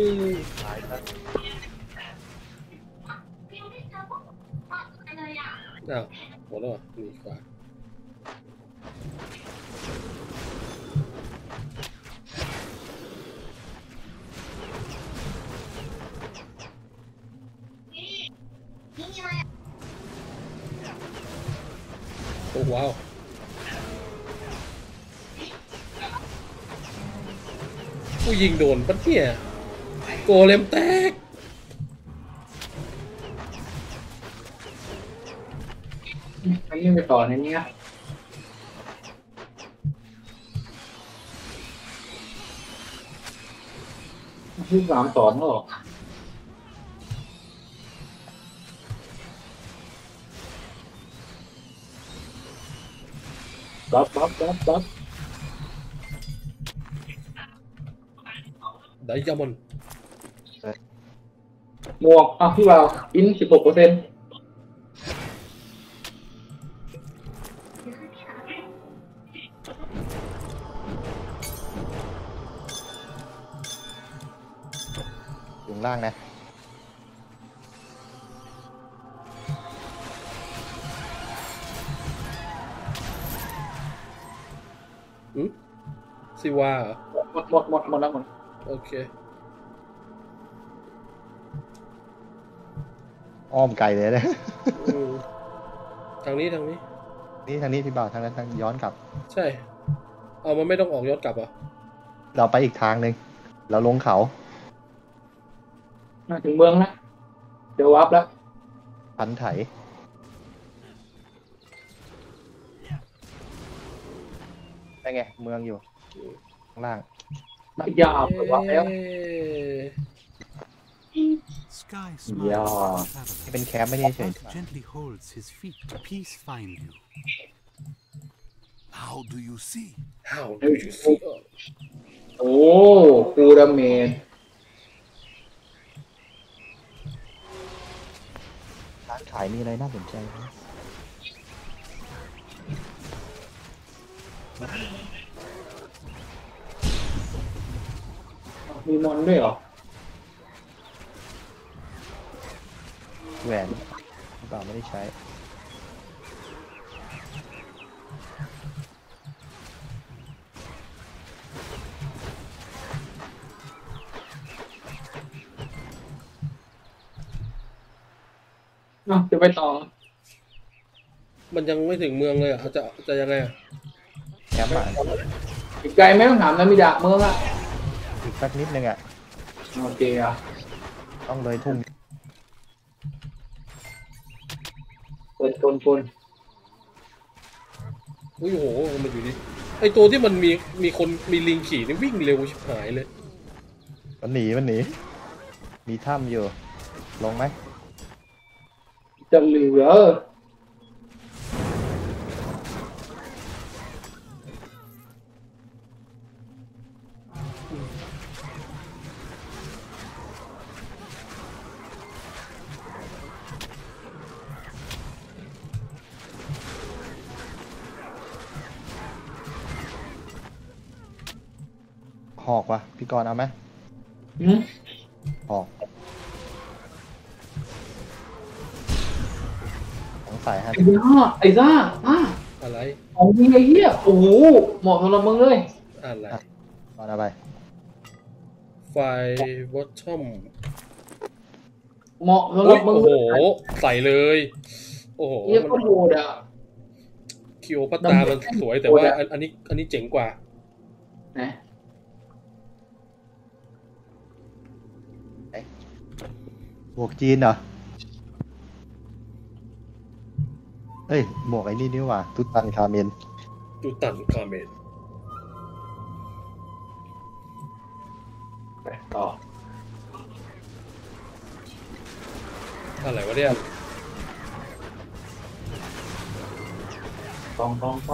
อ้าวหมดแล้วเหรอนี่ขวาโอ้ว้าวผู้ยิงโดนปะเนี่ยโกเลมแตกอันนี้ไปต่อในนี้นะที่สามสองหรอบัฟบัฟบัฟบัฟไดยามอนหมวกอ่ะพี่บ่าวอินสิบหกเปอร์เซ็นต์อยู่ข้างล่างนะอืมซิวาเหรอหมดหมดหมดหมดแล้วหมดโอเคอ้อมไกลเลยนะอืมทางนี้ทางนี้นี่ทางนี้พี่บ่าวทางนั้นทางย้อนกลับใช่ เอามันไม่ต้องออกย้อนกลับเหรอ่ะเราไปอีกทางหนึ่งเราลงเขาน่าถึงเมืองแล้วเดี๋ยววับแล้วพันไถได้ไง เมืองอยู่ข้างล่างไม่ยากเลยวะแล้ว Sky Yeah. smiles at the เป็น traveler. แคมป์ไม่ได้เฉย Earth gently holds his feet. Peace find you. How do you see? How do you see โอ้ฟูดาเมจร้านขายมีอะไรน่าสนใจไหมมีมอนด้วยเหรอแหวนเปล่าไม่ได้ใช้อ่ะจะไปต่อมันยังไม่ถึงเมืองเลยอ่ะจะจะยังไงอ่ะแคมป์อ่ะอีกไกลไหมต้องถามนะมิดะเมืองอะอีกสักนิดนึงอ่ะโอเคอ่ะต้องเลยทุ่งเปิดกลกลอุ้ยโอ้โหมันอยู่นี่ไอตัวที่มันมีมีคนมีลิงขี่นี่วิ่งเร็วชิบหายเลยมันหนีมันหนี มีถ้ำอยู่ ลงไหมจะเหลือหอกวะพี่กรณ์เอาไหมหืมหอกของใส่ฮะไอ้ซ่าไอ้ซ่าอ่ะอะไรของจริงไอ้เหี้ยโอ้โหเหมาะสำหรับมึงเลยอะไรตอนเอาไปไฟวอททอมเหมาะสำหโอ้รัยบมึงโอ้โหใส่เลย โอ้โหเหี้ยก็โหดอ่ะคิวพัตตามันสวยแต่ว่าอันอันนี้อันนี้เจ๋งกว่านะหมวกจีนเหรอ เฮ้ย หมวกไอ้นี่นี่หว่าตุตันคาเมนตูตันคาเมนไปต่ออะไรวะเนี่ยต้องต้องต้อง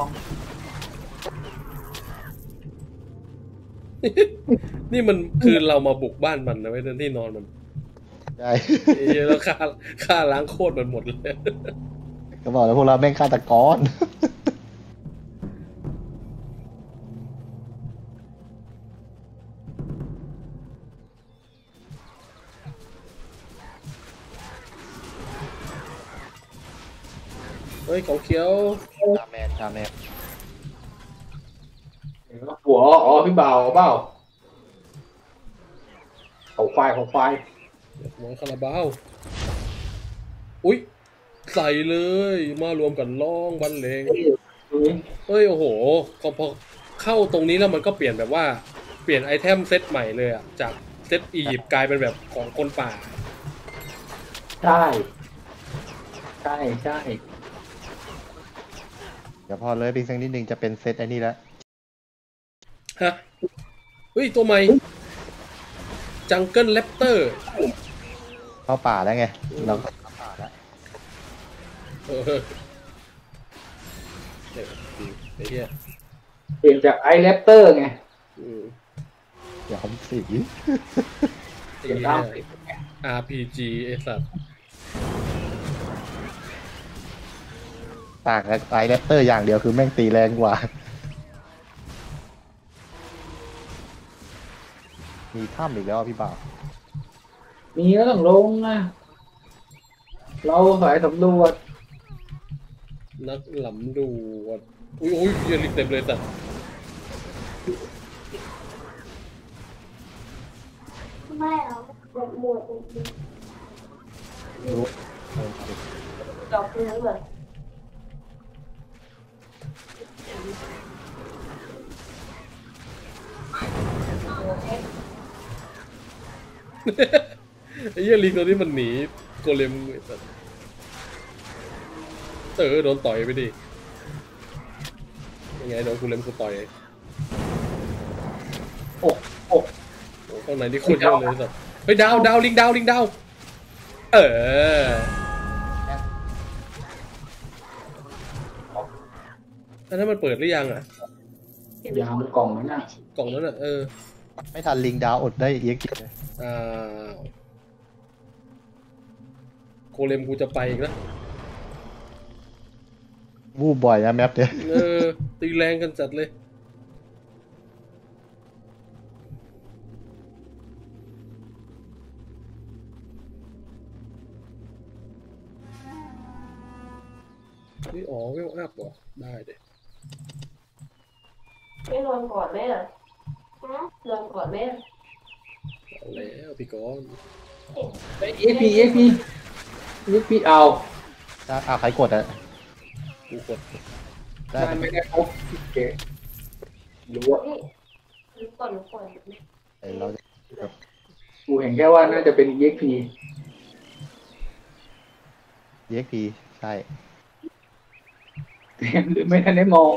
นี่มันคือเรามาบุกบ้านมันนะไว้ยที่นอนมันได้เอ้ยแล้วค่าค่าล้างโคตรมันหมดเลยก็บอกแล้วพวกเราแม่งฆาตกรเฮ้ยเขาเขียวคาแมนคาแมนหัวอ๋อพี่บ่าวเปล่าเขาไฟเขาไฟหมอนคาราบาวอุ๊ยใส่เลยมารวมกันร้องบรรเลง เฮ้ยโอ้โหพอพอเข้าตรงนี้แล้วมันก็เปลี่ยนแบบว่าเปลี่ยนไอเทมเซตใหม่เลยอ่ะจากเซตอียิปต์กลายเป็นแบบของคนป่าใช่ใช่ใช่เดี๋ยวพอเลยไปสักนิดนึงจะเป็นเซตไอ้นี่แล้วฮะเฮ้ยตัวใหม่จังเกิลแรปเตอร์เข้าป่าแล้วไง เราก็เข้าป่าแล้วเออเดี๋ยวไอ้เหี้ยเปลี่ยนจากไอแรปเตอร์ไงอืมอย่าคำสีไอ้เปลี่ยนเหี้ตามย อาร์ พี จี ไอ้สัตว์ต่างกับไอแรปเตอร์อย่างเดียวคือแม่งตีแรงกว่า มีถ้ำอีกแล้วอ่ะพี่บ่าวมีก็ต้องลงนะเราสายสำรวจนักหลำดูวดอุ้ยอุ้ยเหี้ยลิกเต็มเลยสัตว์ไม่เอาแบบหมวดรู้ดอกเนื้อเลยไอ้เหี้ยลิงตัวนี้มันหนีโกเลมไอ้สัตว์เออโดนต่อยไปดิยังไงโดนโกเลมกูต่อยโอ้โอ้ตรงไหนที่คนเยอะเลยสัตว์เฮ้ยดาวดาวลิงดาวลิงดาวเอออันนั้นมันเปิดหรือยังอ่ะยาวมันกล่องนั้นน่ะกล่องนั้นอ่ะเออไม่ทันลิงดาวอดได้เอียกเลยอ่าโกเลมกูจะไปอีกแล้ววูบบ่อยนะแมปเนี่ยเออตีแรงกันจัดเลยนี่อ๋อเวลอัพเหรอได้เด็ไม่นอนก่อนแม่นอนก่อนแม่เอาแล้วพี่กอนเอ็กพีเอ็กพีเอ็กพีเอาถ้าเอาใครกดอะกูกดได้ได้ไม่ได้ครบโอเครู้ว่านี่รู้ก่อนรู้ก่อนเอ้ยเราจะกูเห็นแค่ว่าน่าจะเป็นเอ็กพีเอียกพีใช่หรือไม่ทันได้มอง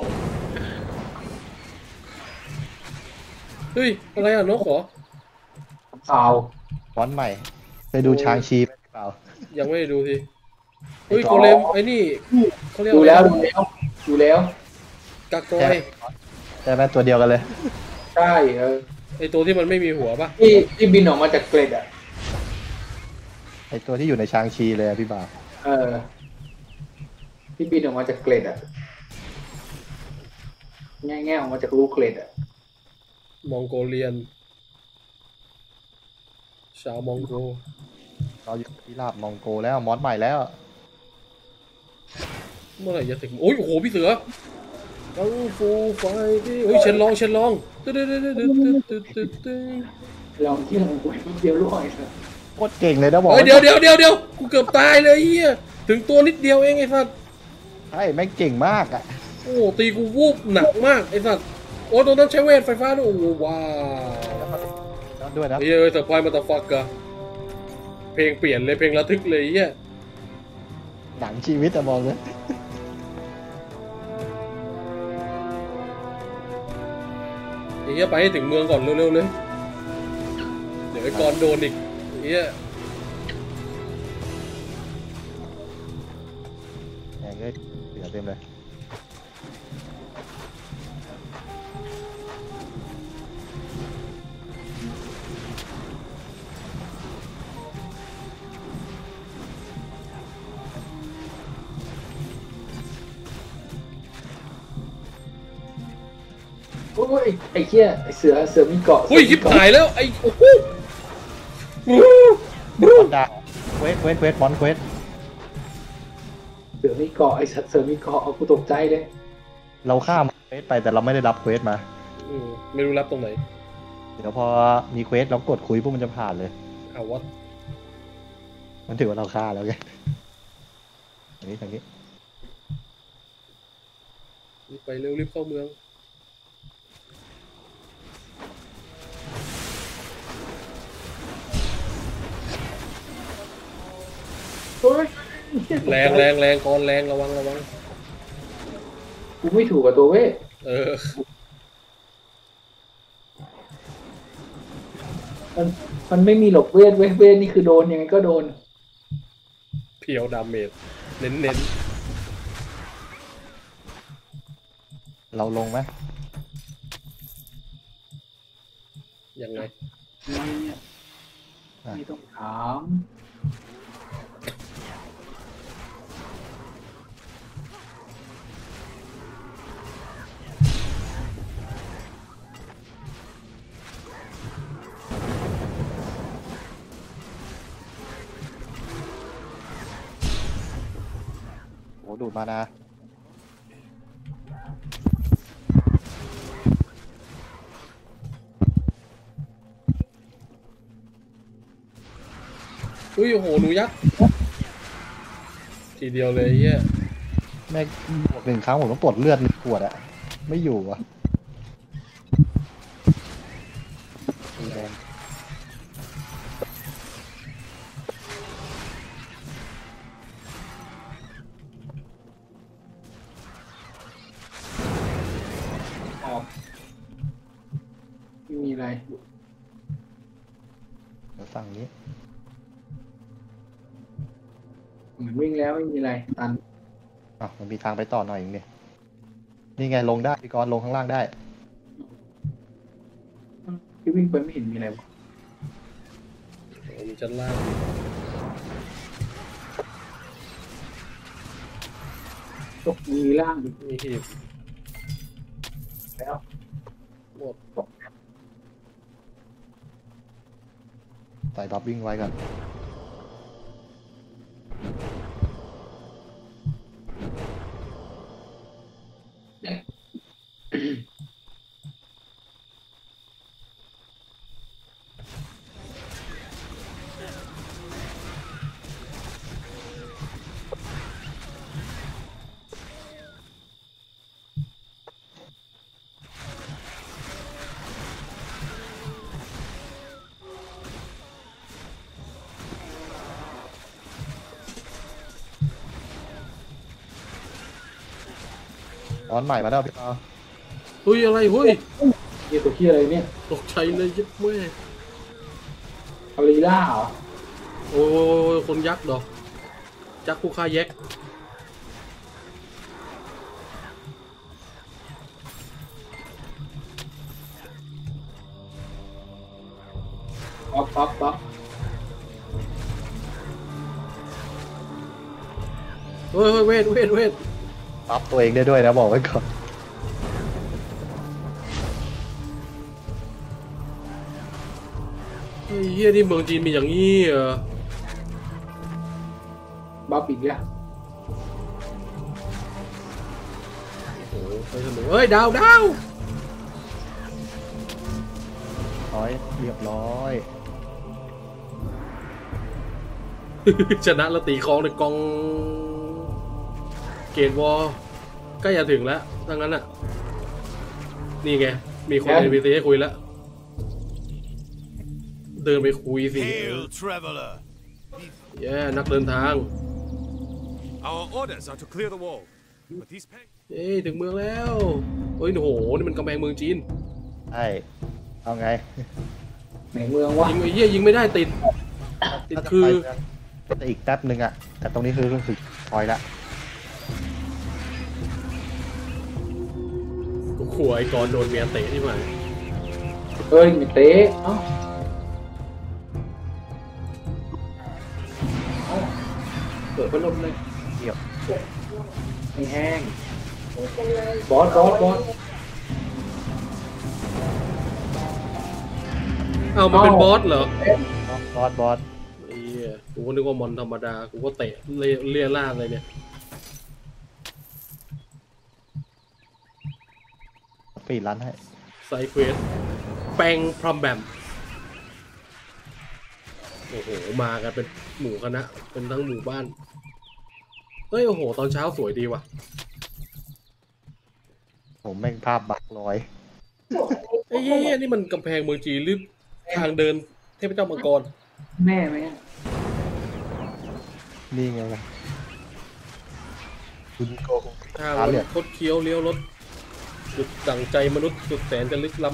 เฮ้ยอะไรอ่ะนกเหรอข่าวฟอนต์ใหม่เคยดูชางชีไหมเปล่ายังไม่ได้ดูทีเฮ้ยโกเลมไอ้นี่เขาเรียกดูอะไรแล้วดูแล้วดูแล้วกากอยใช่ไหมตัวเดียวกันเลยใช่เออไอตัวที่มันไม่มีหัวปะที่ที่บินออกมาจากเกล็ดอ่ะไอตัวที่อยู่ในชางชีเลยอะพี่บ่าวเออที่บินออกมาจากเกล็ดอ่ะแง่ๆออกมาจากลูกเกล็ดอ่ะมองโกเลียน ชาวมองโกเราอยู่ที่ราบมองโกแล้วมอสใหม่แล้วเมื่อไหร่จะถึงโอ้ยโอ้โหพี่เสือกังฟูไฟที่โอ้ยเชนลองเชนลองตึ๊ดตึ๊ดตึ๊ดตึ๊ดตึ๊ดตึ๊ดตึ๊ดลองที่ลองกูแป๊บเดียวรู้ไอ้สัสโคตรเก่งเลยนะบอกเฮ้ยเดี๋ยวเดี๋ยวเดี๋ยวเดี๋ยวกูเกือบตายเลยเฮียถึงตัวนิดเดียวเองไอ้สัตว์ใช่แม่งเก่งมากอะโอ้ตีกูวูบหนักมากไอ้สัตว์โอ้ตัวนั้นใช้เวทไฟฟ้าด้วยโอ้โหว้าวด้วยนะเฮ้ยเฮ้ยเซอร์ไพรส์มาตาฟักกะเพลงเปลี่ยนเลยเพลงระทึกเลยเฮียหนังชีวิตอะมองเลยไอ้เฮียไปให้ถึงเมืองก่อนเร็วๆเลยเดี๋ยวไอ้กอนโดนอีกเฮียแม่งเลยเหลือเต็มเลยโอ้ยไอ้เหี้ยไอ้เสือเสือมีเกาะเฮ้ยยิบหายแล้วไอ้โอ้โหมอนดาเควสเควสเควสมอนเควสเสือมีเกาะไอ้สัตว์เสือมีเกาะเอากูตกใจเลยเราข้ามเควสไปแต่เราไม่ได้รับเควสมาอืมไม่รู้รับตรงไหนเดี๋ยวพอมีเควสเรากดคุยพวกมันจะผ่านเลยเอาวะมันถือว่าเราฆ่าแล้วไงทางนี้ทางนี้รีบไปเร็วรีบเข้าเมืองเฮ้ยแรงแรงแรงกอนแรงระวังระวังกูไม่ถูกกับตัวเว้ยเออมันมันไม่มีหลบเวทเว้ยเวทนี่คือโดนยังไงก็โดนเพียวดาเมจเน้นเน้นเราลงไหมยังไงไม่เนี่ยไม่ต้องถามโหดูดมานะอุ้ยโอ้โหหนูยักษ์ทีเดียวเลยเฮียแม่งบวกหนึ่งครั้งผมต้องปลดเลือดหนึ่งขวดอะไม่อยู่อะแดงออกไม่มีอะไรฝั่งนี้เหมือนวิ่งแล้วไม่มีอะไรตันอ่ะมันมีทางไปต่อหน่อยอีกเนี่ยนี่ไงลงได้พี่กรณ์ลงข้างล่างได้ที่วิ่งไปไม่เห็นมีอะไรวะโอ้มีชั้นล่างตกมีล่างอยู่มีหีบแล้วหมดใส่บัฟวิ่งไว้ก่อนออนใหม่มาแล้วพี่กรณ์เฮ้ยอะไรเฮ้ยเฮียตัวขี้อะไรเนี่ยตกใจเลยยัดแม่อารีล่าเหรอโอ้ยคนยักษ์ดอกยักษ์ผู้ฆ่าแยกป๊อปป๊อปป๊อปเฮ้ยเฮ้ยเวทเวทเวทบัฟตัวเองได้ด้วยนะบอกไว้ก่อนเฮ้ยเฮียที่เมืองจีนมีอย่างนี้เหรอบัฟอีกแล้วโอ้โหไปสนุกเฮ้ยดาวดาวร้อยเรียบร้อยชนะแล้วตีคลองในกองเกตวอลใกล้จะถึงแล้วดังนั้นอ่ะนี่ไงมีคนเอ พี ซี ให้คุยแล้วเดินไปคุยสิ Hail, traveler! แย่นักเดินทาง Our orders are to clear the wall, but these peg เอ้ยถึงเมืองแล้วเฮ้ยโอ้โหนี่มันกำแพงเมืองจีนใช่เอาไงไหนเมืองวะยิงไอ้เหี้ยยิงไม่ได้ติดติดคือแต่อีกแป๊บหนึ่งอะแต่ตรงนี้คือคือพอยละกูขวยไอ้กรโดนเมียเตะที่ไหนเอ้ยมีเตะเอ้าเอ้าเปิดพัดลมเลยเกี่ยวไม่แห้งบอสบอสบอสเอามาเป็นบอสเหรอบอสบอสไอ้เหี้ยกูก็นึกว่ามอนธรรมดากูก็เตะเลี่ยเลี่ยล่างเลยเนี่ยปีดรันให้ไซเควสแปลงพรอมแบมโอ้โหมากันเป็นหมู่คณะเป็นทั้งหมู่บ้านเฮ้ยโอ้โหตอนเช้าสวยดีว่ะผมแม่งภาพบักร้อยไอ้เหี้ยนี่มันกำแพงเมืองจีนหรือทางเดินเทพเจ้ามังกรแม่ไหมอะนี่ไงล่ะคุณโกหกทางหาเหลี่ยมคดเคี้ยวเลี้ยวรถจุดดั่งใจมนุษย์จุดแสนจะลึกล้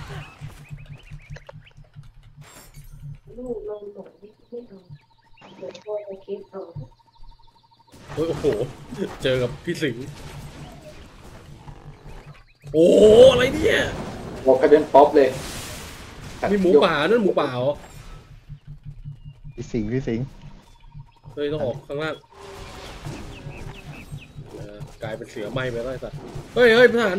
ลูกลงหลงไม่ไม่เอาเดี๋ยวพ่อจะคิดเอาำเฮ้ยโอ้โหเจอกับพี่สิงห์โอ้อะไรเนี่ยบอกกระเด็นป๊อปเลยมีหมูป่านั่นหมูป่าเหรอพี่สิงห์พี่สิงห์เฮ้ยต้องออกข้างล่างเออกลายเป็นเสือไหม้ไปแล้วไอ้สัตว์เฮ้ยเฮ้ยทหาร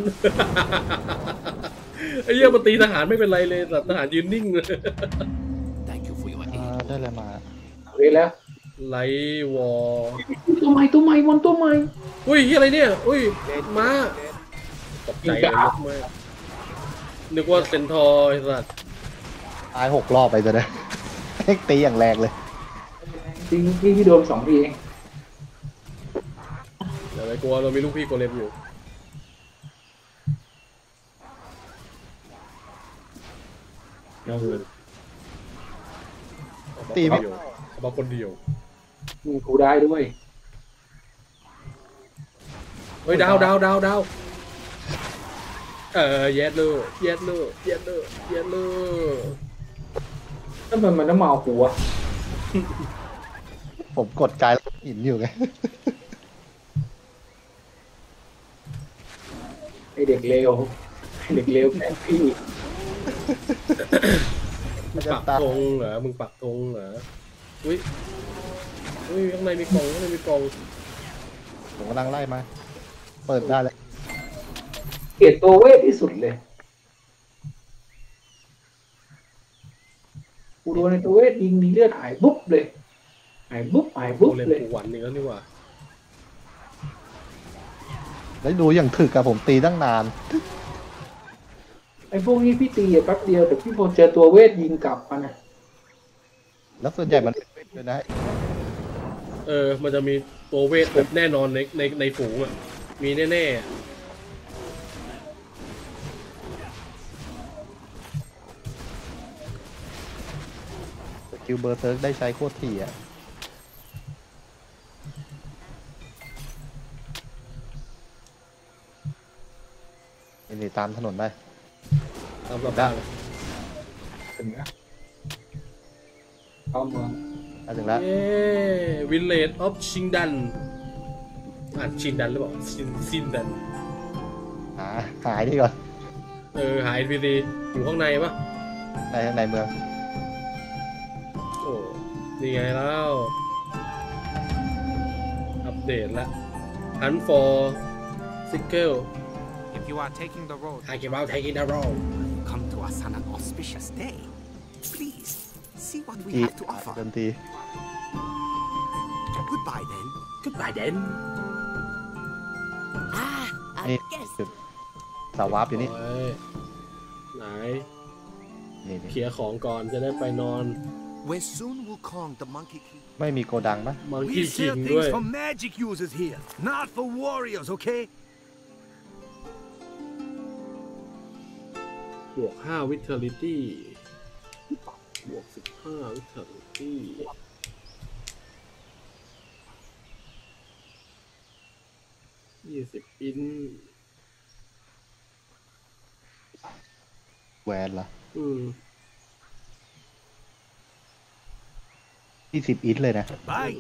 ไอ้เหี้ยมันตีทหารไม่เป็นไรเลยสัตว์ทหารยืนนิ่งเลย Thank you for your อ่า aid. ได้เลยมาเวทแล้วไลท์วอลตัวใหม่ตัวใหม่มอนตัวใหม่อุ้ยเหี้ยอะไรเนี่ยอุ้ยม้าตกใจเลยยกมากนึกว่าเซนทอร์ไอ้สัตว์ตายหกรอบไปจะได้ เอ็กตีอย่างแรงเลยจริงพี่พี่โดนสองทีเองอย่าไปกลัวเรามีลูกพี่โกเลมอยู่เอาเลยตีไม่เอามาคนเดียวมีกูได้ด้วยเฮ้ยดาวดาวดาวดาวเออแยดเลยแยดเลยแยดเลยแยดเลยทำไมมันต้องมาเอากูวะผมกดกายแล้วหินอยู่ไงไอเด็กเลวไอ้เด็กเลวแม่พี่มึงปักธงเหรอมึงปักธงเหรออุ้ยอุ้ยข้างในมีกล่องข้างในมีกล่องผมกำลังไล่มา เปิดได้เลยเกลียดตัวเวทที่สุดเลยกูโดนในตัวเวทยิงมีเลือดหายบุ๊บเลยหายบุ๊บหายบุ๊บกูเล่นเลยกูหวันอีกแล้วนี่หว่าแล้วดูอย่างถึกอะผมตีตั้งนานไอ้พวกนี้พี่ตีอะแป๊บเดียวแต่พี่พอเจอตัวเวทยิงกลับมานะแล้วส่วนใหญ่มันเป็นด้วยนะเออมันจะมีตัวเวทแบบแน่นอนในในในฝูงอ่ะมีแน่ๆสกิลเบอร์เซิร์กได้ใช้โคตรถี่อะนี่ตามถนนไปตามสัปดาห์เลยถึงนะเข้าเมืองมาถึงแล้วเย้วิลเลจออฟชิงดันอ่านชินดันหรือเปล่าชินซินดันหาหายดีก่อนเออหายพีซีอยู่ข้างในปะในในเมืองโอ้นี่ไงแล้วอัปเดตละ Hunt for Sickle If you are taking the road, I give out taking the road come to us on an auspicious day. Please see what we ที have to offer. เดินที Goodbye then. Goodbye then Ah, I นี่ guess จุดสาวาร์ปอยู่นี่โอ้ยไหนนี่นี่เคลียร์ของก่อนจะได้ไปนอน Where soon will Kong the Monkey King. ไม่มีโกดังปะมัง We คีคิ sell งด้วย things for magic users here, not for warriors, okay? บวกห้า vitality บวกสิบห้า vitality ยี่สิบอินแวนเหรออืมยี่สิบอินเลยนะ Bye.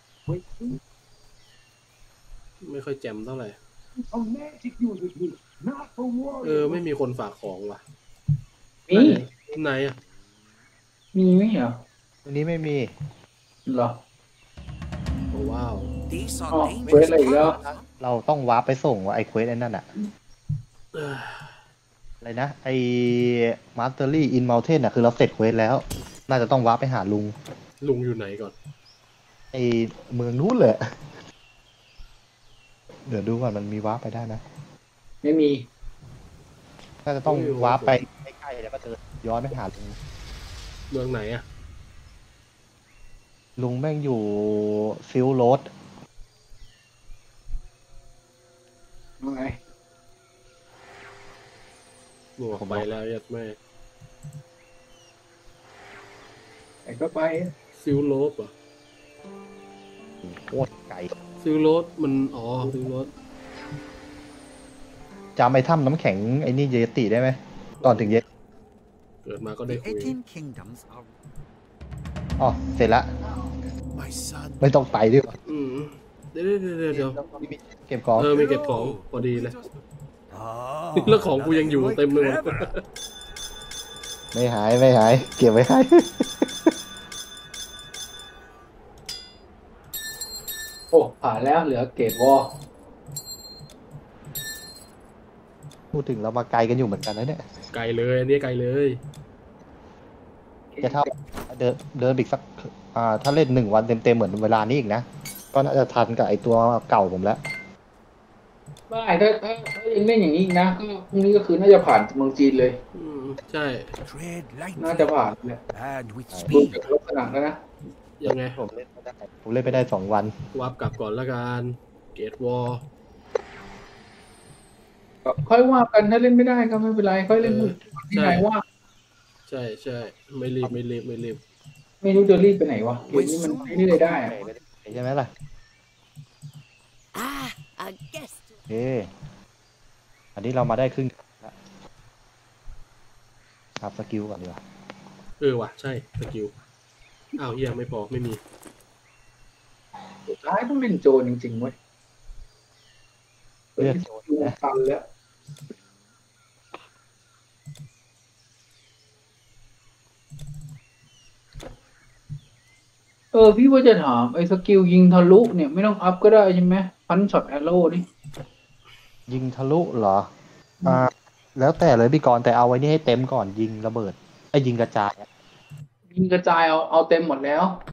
ไม่ค่อยแจ่มเท่าไหร่ For magic users here, not for เออ warriors. ไม่มีคนฝากของว่ะมีไหนอ่ะมีไหมเหรอตรงนี้ไม่มีเหรอโอ้ว้าว These are Oh, dangerous wait, like, times, yeah. huh? เราต้องวาร์ปไปส่งว่าไอเควสไอ้นั่นอะอะไรนะ ไอมาสเตอรี่อินเมลเทนอะคือเราเสร็จเควสแล้ว น่าจะต้องวาร์ปไปหาลุงลุงอยู่ไหนก่อนไอเมืองนู้นเลย เดี๋ยวดูก่อนมันมีวาร์ปไปได้นะไม่มีน่าจะต้องวาร์ปไปใกล้ๆแล้วก็เดินย้อนไปหาลุงเมืองไหนอ่ะลุงแม่งอยู่ซิลโรดว่าไงบวกไปแล้วยัดแม่ไอ้ก็ไปซิลโรดเหรอโคตรไกลซิลโรดมัน อ๋อ ซิลโรดจำไอ้ถ้ำน้ำแข็งไอ้นี่เยติได้ไหมตอนถึงเยเกิดมาก็ได้ The คุย eighteen kingdoms are อ๋อเสร็จละ My son. ไม่ต้องไปด้วยอืมเดี๋ยวเดี๋ยวเดี๋ยวเดี๋ยวเก็บของเออมีเก็บของพอดีเลย Oh, แล้วของกูยังอยู่ like เต็มเลยหมด forever. ไม่หายไม่หาย เก็บไว้ให้โอ้ผ่านแล้วเหลือเกตวอลพูดถึงเรามาไกลกันอยู่เหมือนกันนะเนี่ยไกลเลยอันนี้ไกลเลยจะถ้าเดินเดินอีกสักอ่าถ้าเล่นหนึ่งวันเต็มๆเหมือนเวลานี้อีกนะ ก็น่าจะทันกับไอตัวเก่าผมแล้วได้ถ้าถ้าถ้ายังเล่นอย่างนี้อีกนะก็พรุ่งนี้ก็คือน่าจะผ่านเมืองจีนเลยอืมใช่ Tread น่าจะ lightly ผ่านเลย and with ดู speed. จากลักษณะแล้วนะยังไงผมเล่นไม่ได้ผมเล่นไปได้สองวันวับกลับก่อนละกันเกตวอลก็ค่อยว่ากันถ้าเล่นไม่ได้ก็ไม่เป็นไรค่อยเล่นมือที่ไหนว่าใช่ใช่ไม่รีบไม่รีบไม่รีบไม่รู้จะรีบไปไหนวะเกมนี้มันเรื่อยๆได้อะใช่ไหมล่ะ Ah, I guess. เออันนี้เรามาได้ครึ่งแล้วอัพสกิลก่อนดีกว่าเออว่ะใช่สกิลอ้าวเฮียไม่พอไม่มีสุดท้ายต้องเล่นโจรจริงๆเว้ยเลือกโจรดูตันแล้วเออพี่ว่าจะถามไอ้สกิลยิงทะลุเนี่ยไม่ต้องอัพก็ได้ใช่ไหมพันช็อตแอโร่นี่ยิงทะลุเหรอ อ่า แล้วแต่เลยพี่กรณ์แต่เอาไว้นี่ให้เต็มก่อนยิงระเบิดไอ้ยิงกระจายอะยิงกระจายเอาเอาเต็มหมดแล้ว